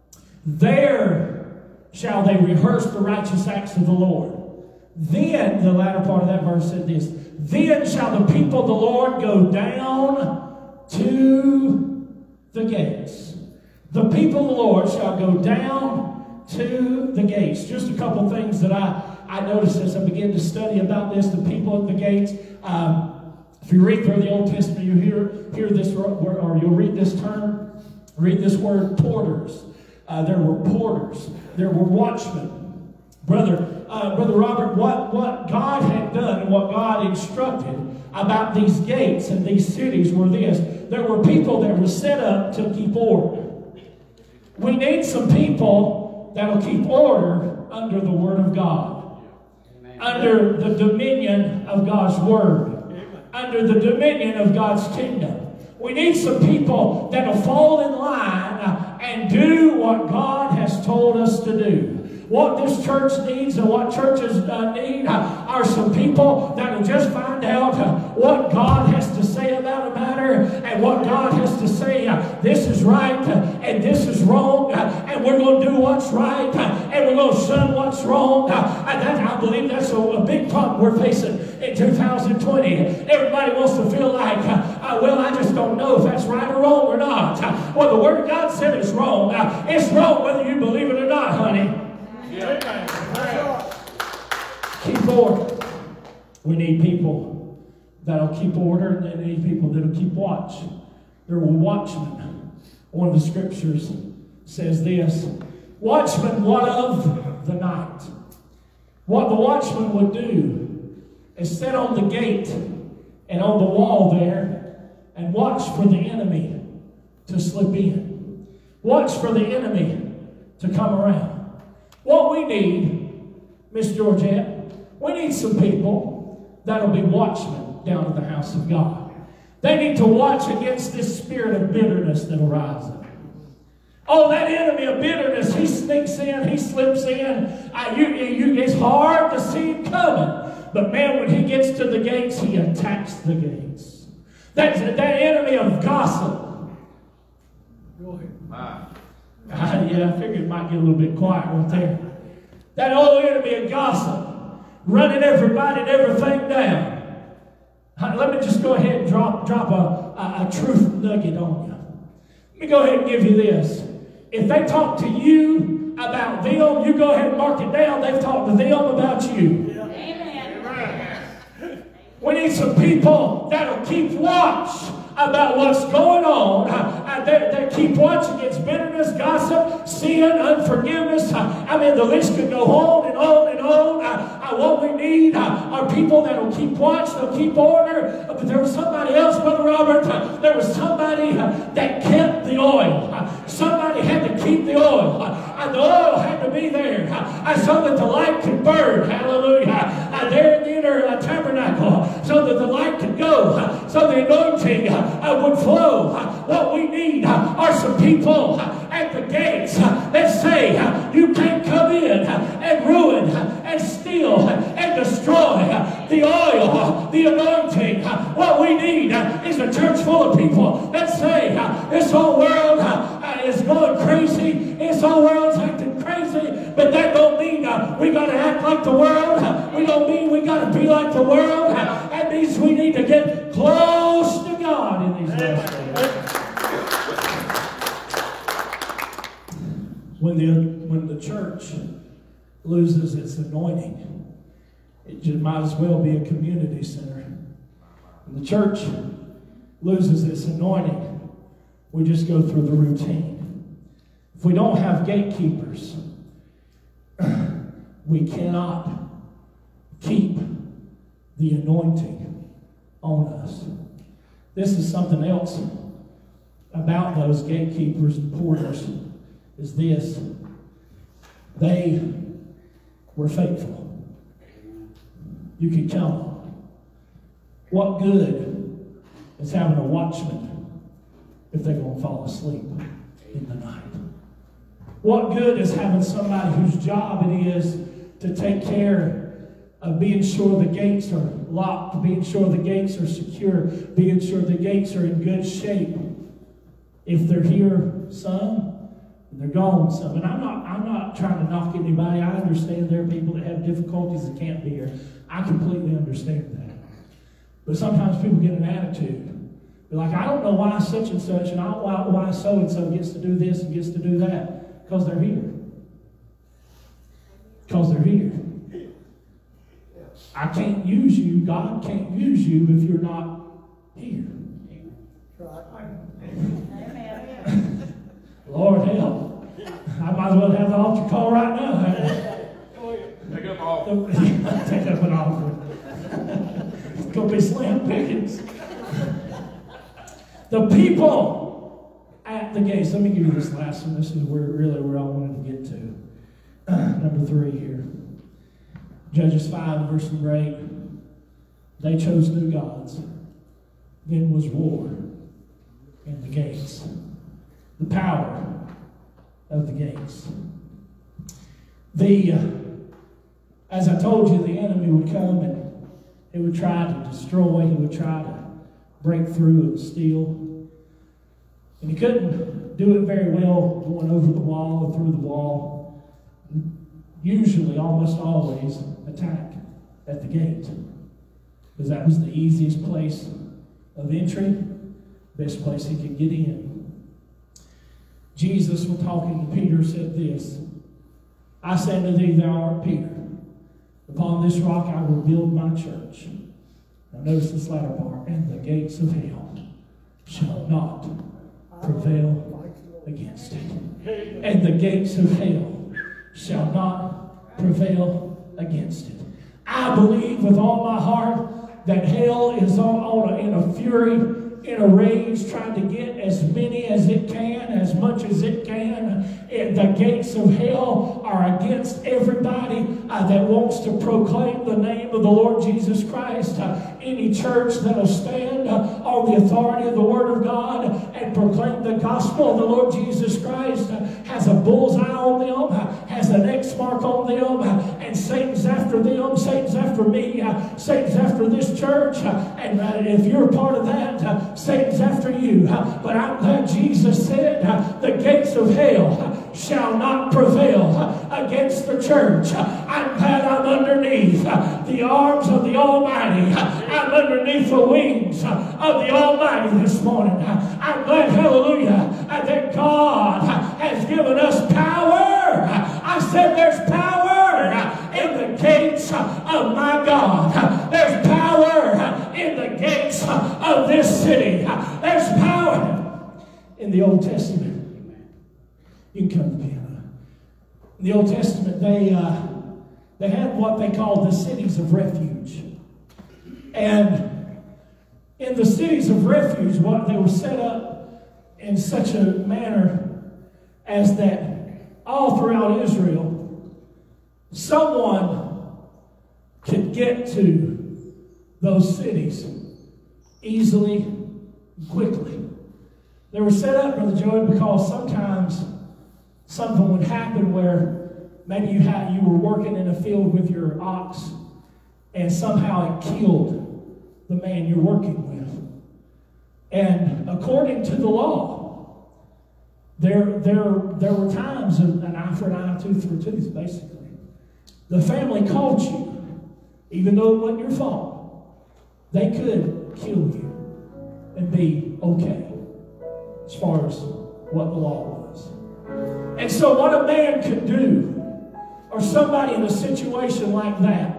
There shall they rehearse the righteous acts of the Lord. Then, the latter part of that verse said this, then shall the people of the Lord go down to the gates. The people of the Lord shall go down to the gates. Just a couple things that I, I noticed as I began to study about this, the people at the gates. Um, if you read through the Old Testament, you hear, hear this, or you'll read this term, read this word, porters. Uh, there were porters. There were watchmen. Brother, uh, Brother Robert, what, what God had done and what God instructed about these gates and these cities were this. There were people that were set up to keep order. We need some people that will keep order under the Word of God. Amen. Under the dominion of God's Word. Amen. Under the dominion of God's kingdom. We need some people that will fall in line and do what God has told us to do. What this church needs and what churches uh, need uh, are some people that will just find out uh, what God has to say about a matter and what God has to say. Uh, this is right uh, and this is wrong, uh, and we're going to do what's right uh, and we're going to shun what's wrong. Uh, and that, I believe that's a, a big problem we're facing in two thousand twenty. Everybody wants to feel like, uh, uh, well, I just don't know if that's right or wrong or not. Uh, well, the Word of God said it's wrong. Uh, it's wrong whether you believe it or not, honey. Keep order. We need people that'll keep order, and we need people that'll keep watch. There were watchmen. One of the scriptures says this, Watchman, what of the night? What the watchman would do is sit on the gate and on the wall there and watch for the enemy to slip in. Watch for the enemy to come around. What we need, Miss Georgette, we need some people that'll be watchmen down at the house of God. They need to watch against this spirit of bitterness that'll rise up. Oh, that enemy of bitterness, he sneaks in, he slips in. Uh, you, you, it's hard to see him coming. But man, when he gets to the gates, he attacks the gates. That's, that enemy of gossip. Go ahead. Uh, yeah, I figured it might get a little bit quiet right there. That old enemy of gossip, running everybody and everything down. Let me just go ahead and drop, drop a, a, a truth nugget on you. Let me go ahead and give you this. If they talk to you about them, you go ahead and mark it down. They've talked to them about you. Amen. We need some people that'll keep watch about what's going on. Uh, they, they keep watch against bitterness, gossip, sin, unforgiveness. Uh, I mean, the list could go on and on and on. Uh, uh, what we need uh, are people that will keep watch, they'll keep order. Uh, but there was somebody else, Brother Robert. Uh, there was somebody uh, that kept the oil. Uh, somebody had to keep the oil. Uh, and the oil had to be there uh, so that the light could burn. Hallelujah. Uh, there in the inner uh, tabernacle, so that the light could go, uh, so the anointing uh, Uh, would flow. Uh, what we need uh, are some people uh, at the gates uh, that say uh, you can't come in uh, and ruin uh, and steal uh, and destroy uh, the oil, uh, the anointing. Uh, what we need uh, is a church full of people that say uh, this whole world uh, uh, is going crazy. This whole world's acting crazy, but that don't mean uh, we got to act like the world. Uh, we don't mean we got to be like the world. Uh, that means we need to get close to God in these last days. When the, when the church loses its anointing, it just might as well be a community center. When the church loses its anointing, we just go through the routine. If we don't have gatekeepers, we cannot keep the anointing on us. This is something else about those gatekeepers and porters, is this. They were faithful. You can count on. What good is having a watchman if they're going to fall asleep in the night? What good is having somebody whose job it is to take care of being sure the gates are locked, being sure the gates are secure, being sure the gates are in good shape? If they're here some, and they're gone some. And I'm not, I'm not trying to knock anybody. I understand there are people that have difficulties that can't be here. I completely understand that. But sometimes people get an attitude. They're like, I don't know why such and such, and I don't know why so-and-so gets to do this and gets to do that. Because they're here. Because they're here. I can't use you. God can't use you if you're not here. Lord help. I might as well have the altar call right now. Take up an offering. Take up an offering. It's going to be slim pickings. The people at the gates. Let me give you this last one. This is where really where I wanted to get to. Uh, number three here. Judges five, verse number eight. They chose new gods. Then was war in the gates. The power of the gates. The, uh, as I told you, the enemy would come and he would try to destroy. He would try to break through and steal. And he couldn't do it very well going over the wall or through the wall. Usually, almost always, attack at the gate. Because that was the easiest place of entry, best place he could get in. Jesus, when talking to Peter, said this, I say unto thee, thou art Peter. Upon this rock I will build my church. Now notice this latter part. And the gates of hell shall not prevail against it. And the gates of hell shall not prevail against it. I believe with all my heart that hell is on, on a, in a fury, in a rage, trying to get as many as it can, as much as it can. And the gates of hell are against everybody uh, that wants to proclaim the name of the Lord Jesus Christ. Uh, any church that will stand uh, on the authority of the Word of God and proclaim the gospel of the Lord Jesus Christ uh, has a bullseye on them, uh, has an X mark on them, uh, and Satan's after them, Satan's after me, uh, Satan's after this church, uh, and uh, if you're a part of that, uh, Satan's after you. Uh, but I'm glad Jesus said uh, the gates of hell uh, shall not prevail uh, against the church. Uh, I'm glad I'm underneath uh, the arms of the Almighty. Uh, I'm underneath the wings uh, of the Almighty this morning. Uh, I'm glad, hallelujah, uh, that God uh, has given us power. Uh, I said there's power uh, in the gates uh, of my God. Uh, there's power uh, in the gates uh, of this city. Uh, there's power in the Old Testament. You can come to the piano. In the Old Testament, they uh, they had what they called the cities of refuge. And in the cities of refuge, what they were set up in such a manner as that all throughout Israel, someone could get to those cities easily and quickly. They were set up, Brother Joey, because sometimes something would happen where maybe you had you were working in a field with your ox and somehow it killed the man you're working with. And according to the law, there, there, there were times of an eye for an eye, tooth for a tooth, basically. The family caught you, even though it wasn't your fault. They could kill you and be okay as far as what the law was. And so what a man could do, or somebody in a situation like that,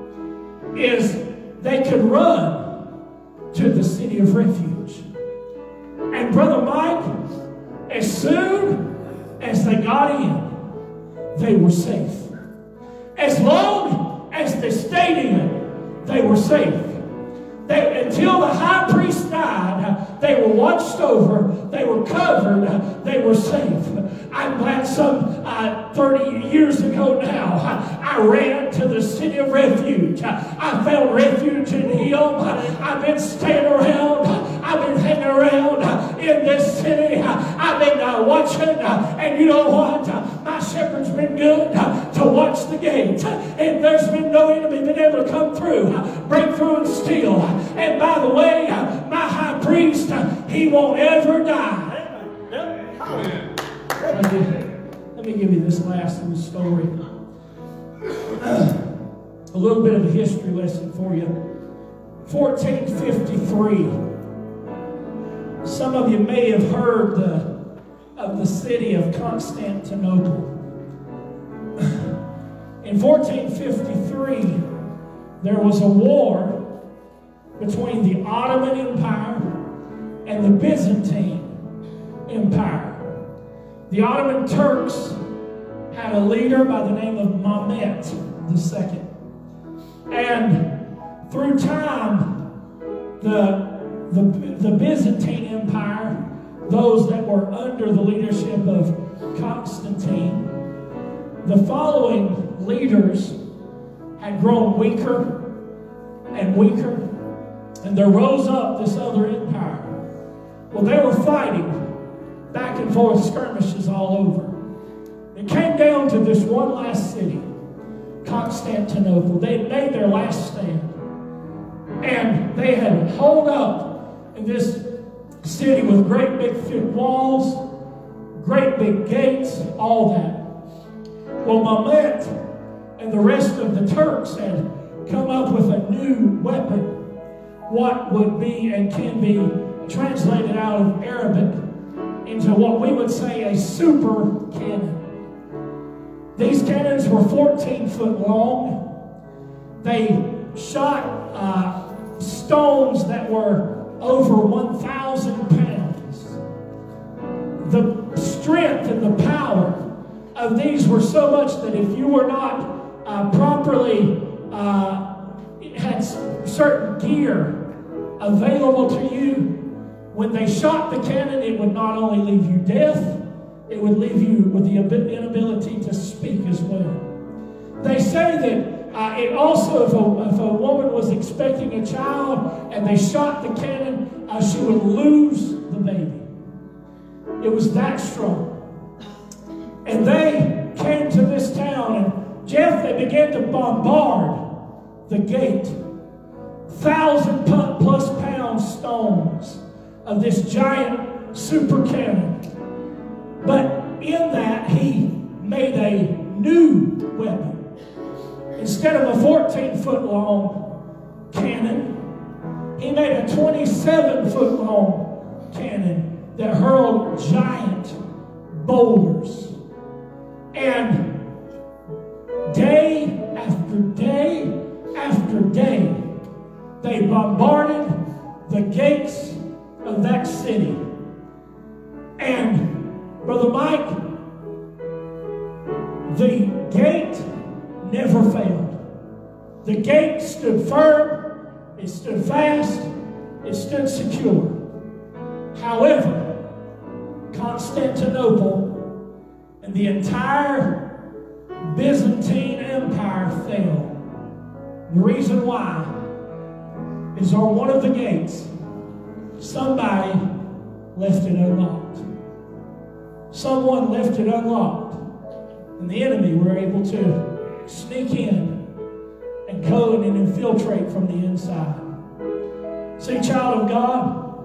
is they could run to the city of refuge. And Brother Mike, as soon as they got in, they were safe. As long as they stayed in, they were safe. They, until the high priest died, they were watched over, they were covered, they were safe. I'm glad some uh, thirty years ago now, I, I ran to the city of refuge. I found refuge in Him. I've been staying around. I've been hanging around in this city. I've been uh, watching, uh, and you know what? My shepherd's been good uh, to watch the gate. And there's been no enemy been able to come through, uh, break through and steal. And by the way, uh, my high priest, uh, he won't ever die. Amen. Let me give you this last little story. Uh, a little bit of a history lesson for you. fourteen fifty-three. Some of you may have heard the, of the city of Constantinople. In fourteen fifty-three, there was a war between the Ottoman Empire and the Byzantine Empire. The Ottoman Turks had a leader by the name of Mehmet the Second. And through time, the, the, the Byzantine Empire, those that were under the leadership of Constantine, the following leaders had grown weaker and weaker, and there rose up this other empire. Well, they were fighting back and forth, skirmishes all over. It came down to this one last city, Constantinople. They had made their last stand. And they had holed up in this city with great big thick walls, great big gates, all that. Well, Mehmet and the rest of the Turks had come up with a new weapon, what would be and can be translated out of Arabic into what we would say a super cannon. These cannons were fourteen foot long. They shot uh, stones that were over one thousand pounds. The strength and the power of of these were so much that if you were not uh, properly uh, had certain gear available to you, when they shot the cannon, it would not only leave you deaf, it would leave you with the inability to speak as well. They say that uh, it also, if a, if a woman was expecting a child and they shot the cannon, uh, she would lose the baby. It was that strong. And they came to this town, and Jeff, they began to bombard the gate. Thousand plus pound stones of this giant super cannon. But in that, he made a new weapon. Instead of a fourteen foot long cannon, he made a twenty-seven foot long cannon that hurled giant boulders. And day after day after day, they bombarded the gates of that city. And Brother Mike, the gate never failed. The gate stood firm, it stood fast, it stood secure. However, Constantinople and the entire Byzantine Empire fell. The reason why is on one of the gates, somebody left it unlocked. Someone left it unlocked, and the enemy were able to sneak in and go in and infiltrate from the inside. See, child of God,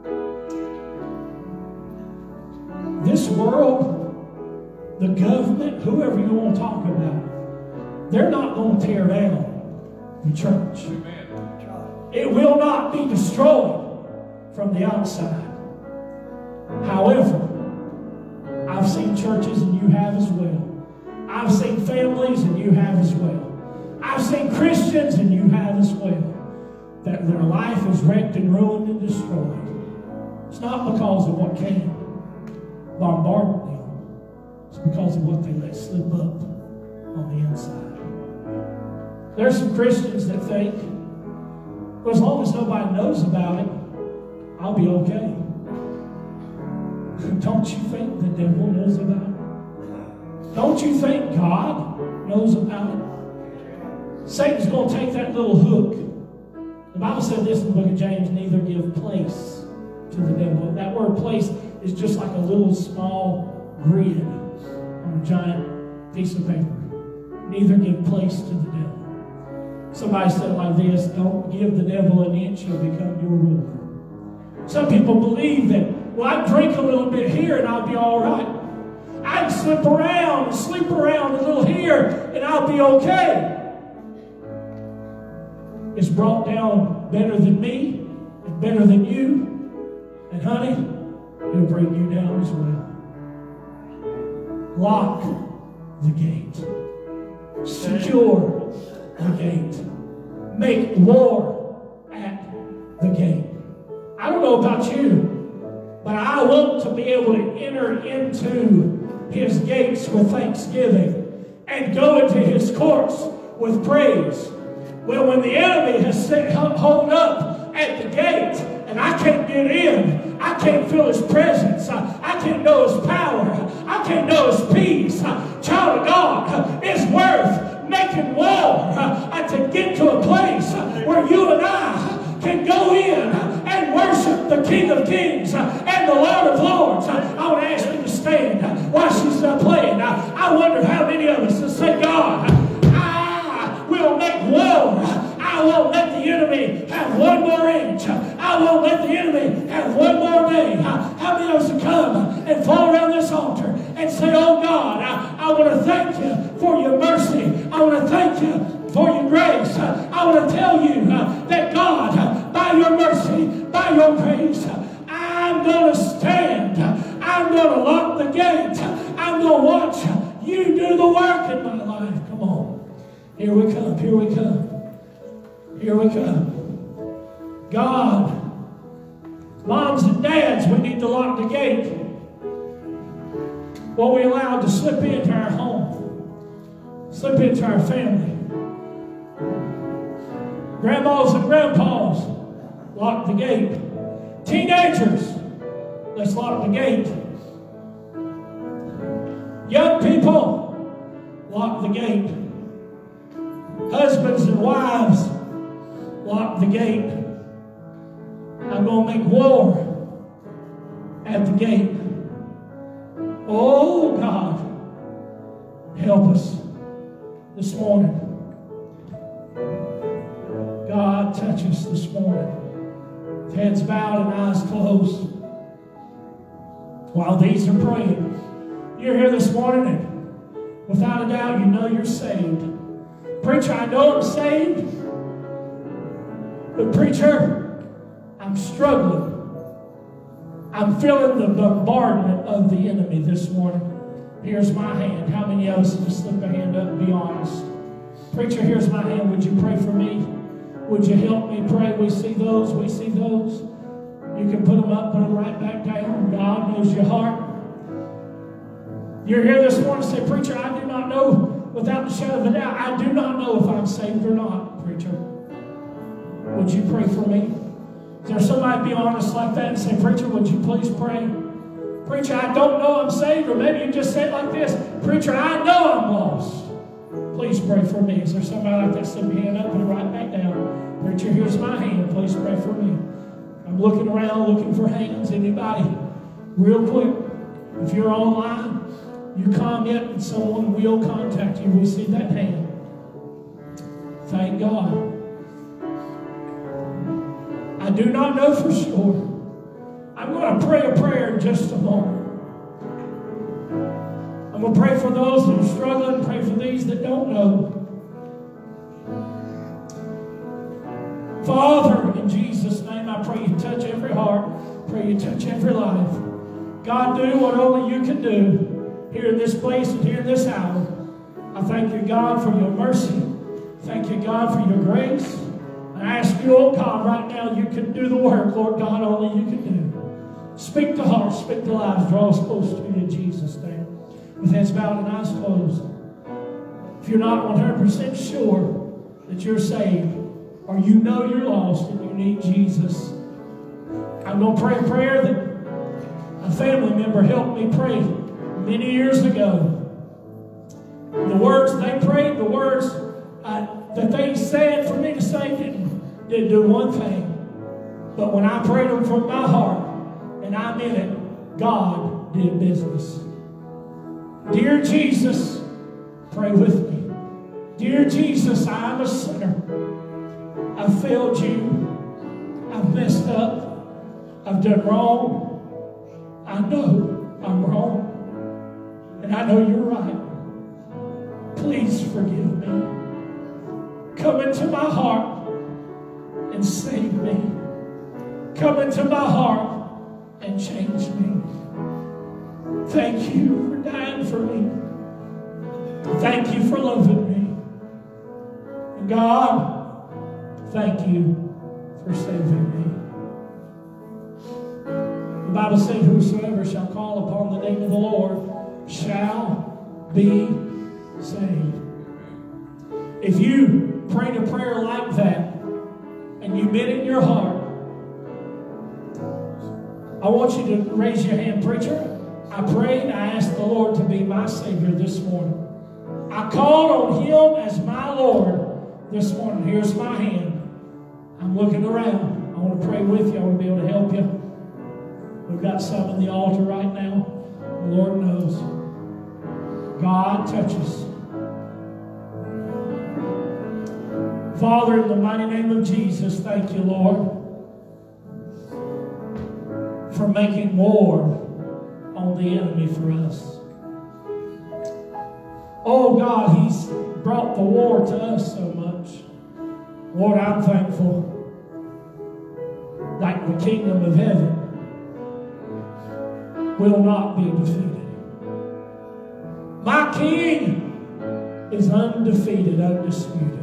this world, the government, whoever you want to talk about, they're not going to tear down the church. It will not be destroyed from the outside. However, I've seen churches, and you have as well. I've seen families, and you have as well. I've seen Christians, and you have as well, that their life is wrecked and ruined and destroyed. It's not because of what came bombarded them. It's because of what they let slip up on the inside. There's some Christians that think, well, as long as nobody knows about it, I'll be okay. Don't you think the devil knows about it? Don't you think God knows about it? Satan's going to take that little hook. The Bible said this in the book of James, neither give place to the devil. That word place is just like a little small grid on a giant piece of paper. Neither give place to the devil. Somebody said it like this, don't give the devil an inch, he'll become your ruler. Some people believe that, well, I drink a little bit here and I'll be all right. I can slip around and sleep around a little here and I'll be okay. It's brought down better than me and better than you. And honey, it'll bring you down as well. Lock the gate. Secure the gate. Make war at the gate. I don't know about you, but I want to be able to enter into his gates with thanksgiving and go into his courts with praise. Well, when the enemy has set hold up at the gate and I can't get in, I can't feel his presence, I can't know his power, I can't know his peace. Child of God, it's worth making war uh, to get to a place where you and I can go in and worship the King of Kings and the Lord of Lords. I want to ask you to stand while she's uh, playing. I wonder how many of us will say, God, I will make war. I won't let the enemy have one more inch. I won't let the enemy have one more day. How many of us will come and fall around this altar and say, oh God, I, I want to thank you for your mercy. I want to thank you for your grace. I want to tell you uh, that God, uh, by your mercy, by your grace, uh, I'm going to stand. I'm going to lock the gate. I'm going to watch you do the work in my life. Come on. Here we come. Here we come. Here we come. God, moms and dads, we need to lock the gate. what we allowed to slip into our home, slip into our family. Grandmas and grandpas, lock the gate. Teenagers, let's lock the gate. Young people, lock the gate. Husbands and wives, lock the gate. I'm going to make war at the gate. Oh, God, help us this morning. God, touch us this morning. With heads bowed and eyes closed. While these are praying, you're here this morning and without a doubt you know you're saved. Preacher, I know I'm saved, but preacher, I'm struggling. I'm feeling the bombardment of the enemy this morning. Here's my hand. How many of us just slip a hand up and be honest? Preacher, here's my hand. Would you pray for me? Would you help me pray? We see those. We see those. You can put them up, put them right back down. God knows your heart. You're here this morning and say, preacher, I do not know without the shadow of a doubt. I do not know if I'm saved or not, preacher. Would you pray for me? Is there somebody be honest like that and say, preacher, would you please pray? Preacher, I don't know I'm saved. Or maybe you just say it like this. Preacher, I know I'm lost. Please pray for me. Is there somebody like that? Slip your hand up and right back down. Preacher, here's my hand. Please pray for me. I'm looking around looking for hands. Anybody? Real quick. If you're online, you comment and someone will contact you. We see that hand. Thank God. I do not know for sure. I'm going to pray a prayer in just a moment. I'm going to pray for those that are struggling, pray for these that don't know. Father, in Jesus' name, I pray you touch every heart. Pray you touch every life. God, do what only you can do here in this place and here in this hour. I thank you, God, for your mercy. Thank you, God, for your grace. I ask you, oh God, right now you can do the work, Lord God, only you can do. Speak to hearts, speak to lives, draw us close to you in Jesus' name. With heads bowed and eyes closed. If you're not one hundred percent sure that you're saved, or you know you're lost and you need Jesus, I'm going to pray a prayer that a family member helped me pray many years ago. The words they prayed, the words uh, that they said for me to say didn't, didn't do one thing. But when I prayed them from my heart, and I meant it, God did business. Dear Jesus, pray with me. Dear Jesus, I am a sinner. I've failed you. I've messed up. I've done wrong. I know I'm wrong. And I know you're right. Please forgive me. Come into my heart and save me. Come into my heart and change me. Thank you for dying for me. Thank you for loving me. And God, thank you for saving me. The Bible said, whosoever shall call upon the name of the Lord shall be saved. If you prayed a prayer like that and you meant it in your heart, I want you to raise your hand. Preacher, I prayed, I asked the Lord to be my Savior this morning. I called on Him as my Lord this morning. Here's my hand. I'm looking around. I want to pray with you. I want to be able to help you. We've got some in the altar right now. The Lord knows. God, touch us. Father, in the mighty name of Jesus, thank you, Lord, for making war on the enemy for us. Oh God, He's brought the war to us so much. Lord, I'm thankful that the kingdom of heaven will not be defeated. My King is undefeated, undisputed.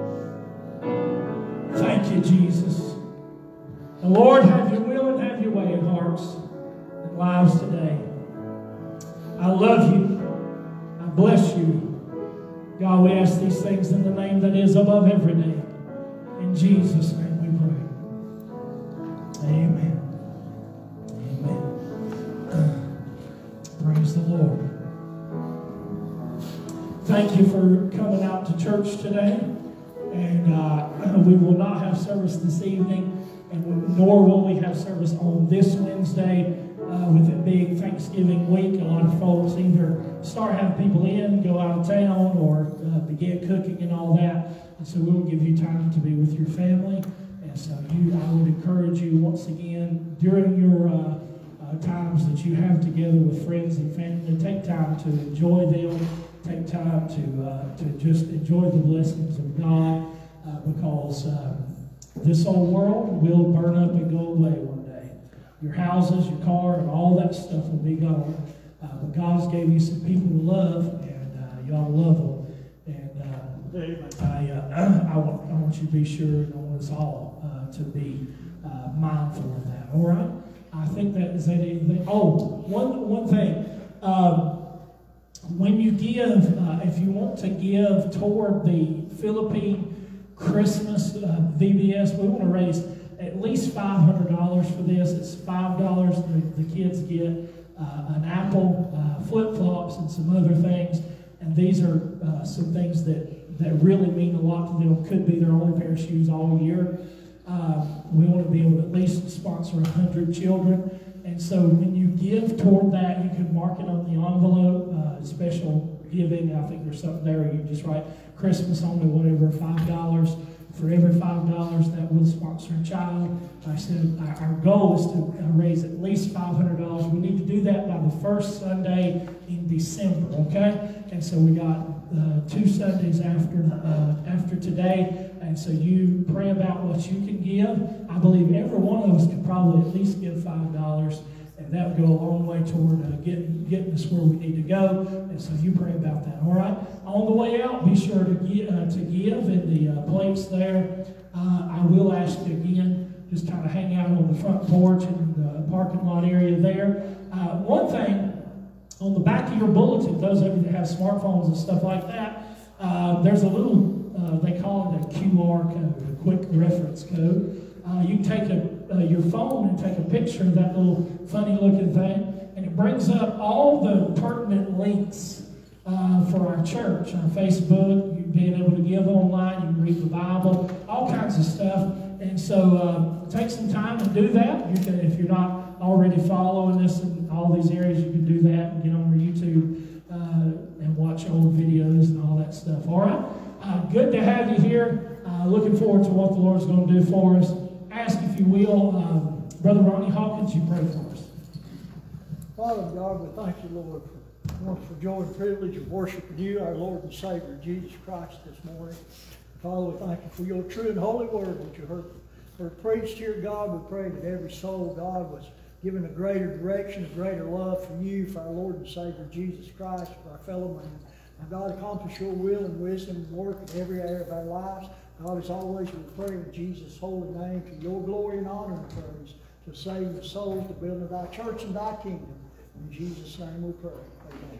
Thank you, Jesus. And Lord, have your will and have your way in hearts and lives today. I love you. I bless you. God, we ask these things in the name that is above every name. In Jesus' name we pray. Amen. Amen. Praise the Lord. Thank you for coming out to church today. And uh, we will not have service this evening, and nor will we have service on this Wednesday. Uh, with it being Thanksgiving week, a lot of folks either start having people in, go out of town, or uh, begin cooking and all that. And so we'll give you time to be with your family. And so you, I would encourage you once again, during your uh, uh, times that you have together with friends and family, to take time to enjoy them, take time to, uh, to just enjoy the blessings of God, uh, because um, this old world will burn up and go away one day. Your houses, your car, and all that stuff will be gone. Uh, but God's gave you some people to love, and uh, y'all love them. And uh, I, uh, I, want, I want you to be sure, and I want us all uh, to be uh, mindful of that. All right? I think that is that anything. Oh, one, one thing. Um, when you give, uh, if you want to give toward the Philippine Christmas uh, V B S, we want to raise at least five hundred dollars for this. It's five dollars. The, the kids get uh, an apple, uh, flip-flops, and some other things. And these are uh, some things that, that really mean a lot to them. Could be their only pair of shoes all year. Uh, we want to be able to at least sponsor one hundred children. And so when you give toward that, you can mark it on the envelope, uh, special giving. I think there's something there. You just write Christmas on it, whatever, five dollars. For every five dollars that will sponsor a child. I said our goal is to raise at least five hundred dollars. We need to do that by the first Sunday in December, okay? And so we got uh, two Sundays after uh, after today. And so you pray about what you can give. I believe every one of us could probably at least give five dollars. And that would go a long way toward uh, getting, getting us where we need to go. And so you pray about that, all right? On the way out, be sure to, give, uh, to give in the uh, plates there. Uh, I will ask you again, just kind of hang out on the front porch in the parking lot area there. Uh, one thing, on the back of your bulletin, those of you that have smartphones and stuff like that, uh, there's a little, uh, they call it a Q R code, a quick reference code. Uh, you can take a, uh, your phone and take a picture of that little funny-looking thing, and it brings up all the pertinent links uh, for our church, our Facebook, you being able to give online, you can read the Bible, all kinds of stuff. And so uh, take some time and do that. You can, if you're not already following this in all these areas, you can do that and get on our YouTube uh, and watch old videos and all that stuff. All right? Uh, good to have you here. Uh, looking forward to what the Lord's going to do for us. Ask, if you will, um, Brother Ronnie Hawkins, you pray for us. Father God, we thank you, Lord, for, for joy and privilege of worshiping you, our Lord and Savior, Jesus Christ, this morning. Father, we thank you for your true and holy word that you heard, heard preached here, God. We pray that every soul, God, was given a greater direction, a greater love for you, for our Lord and Savior, Jesus Christ, for our fellow man. And God, accomplish your will and wisdom and work in every area of our lives. God, as always, we pray in Jesus' holy name to your glory and honor and praise, to save the souls, the building of thy church and thy kingdom. In Jesus' name we pray. Amen.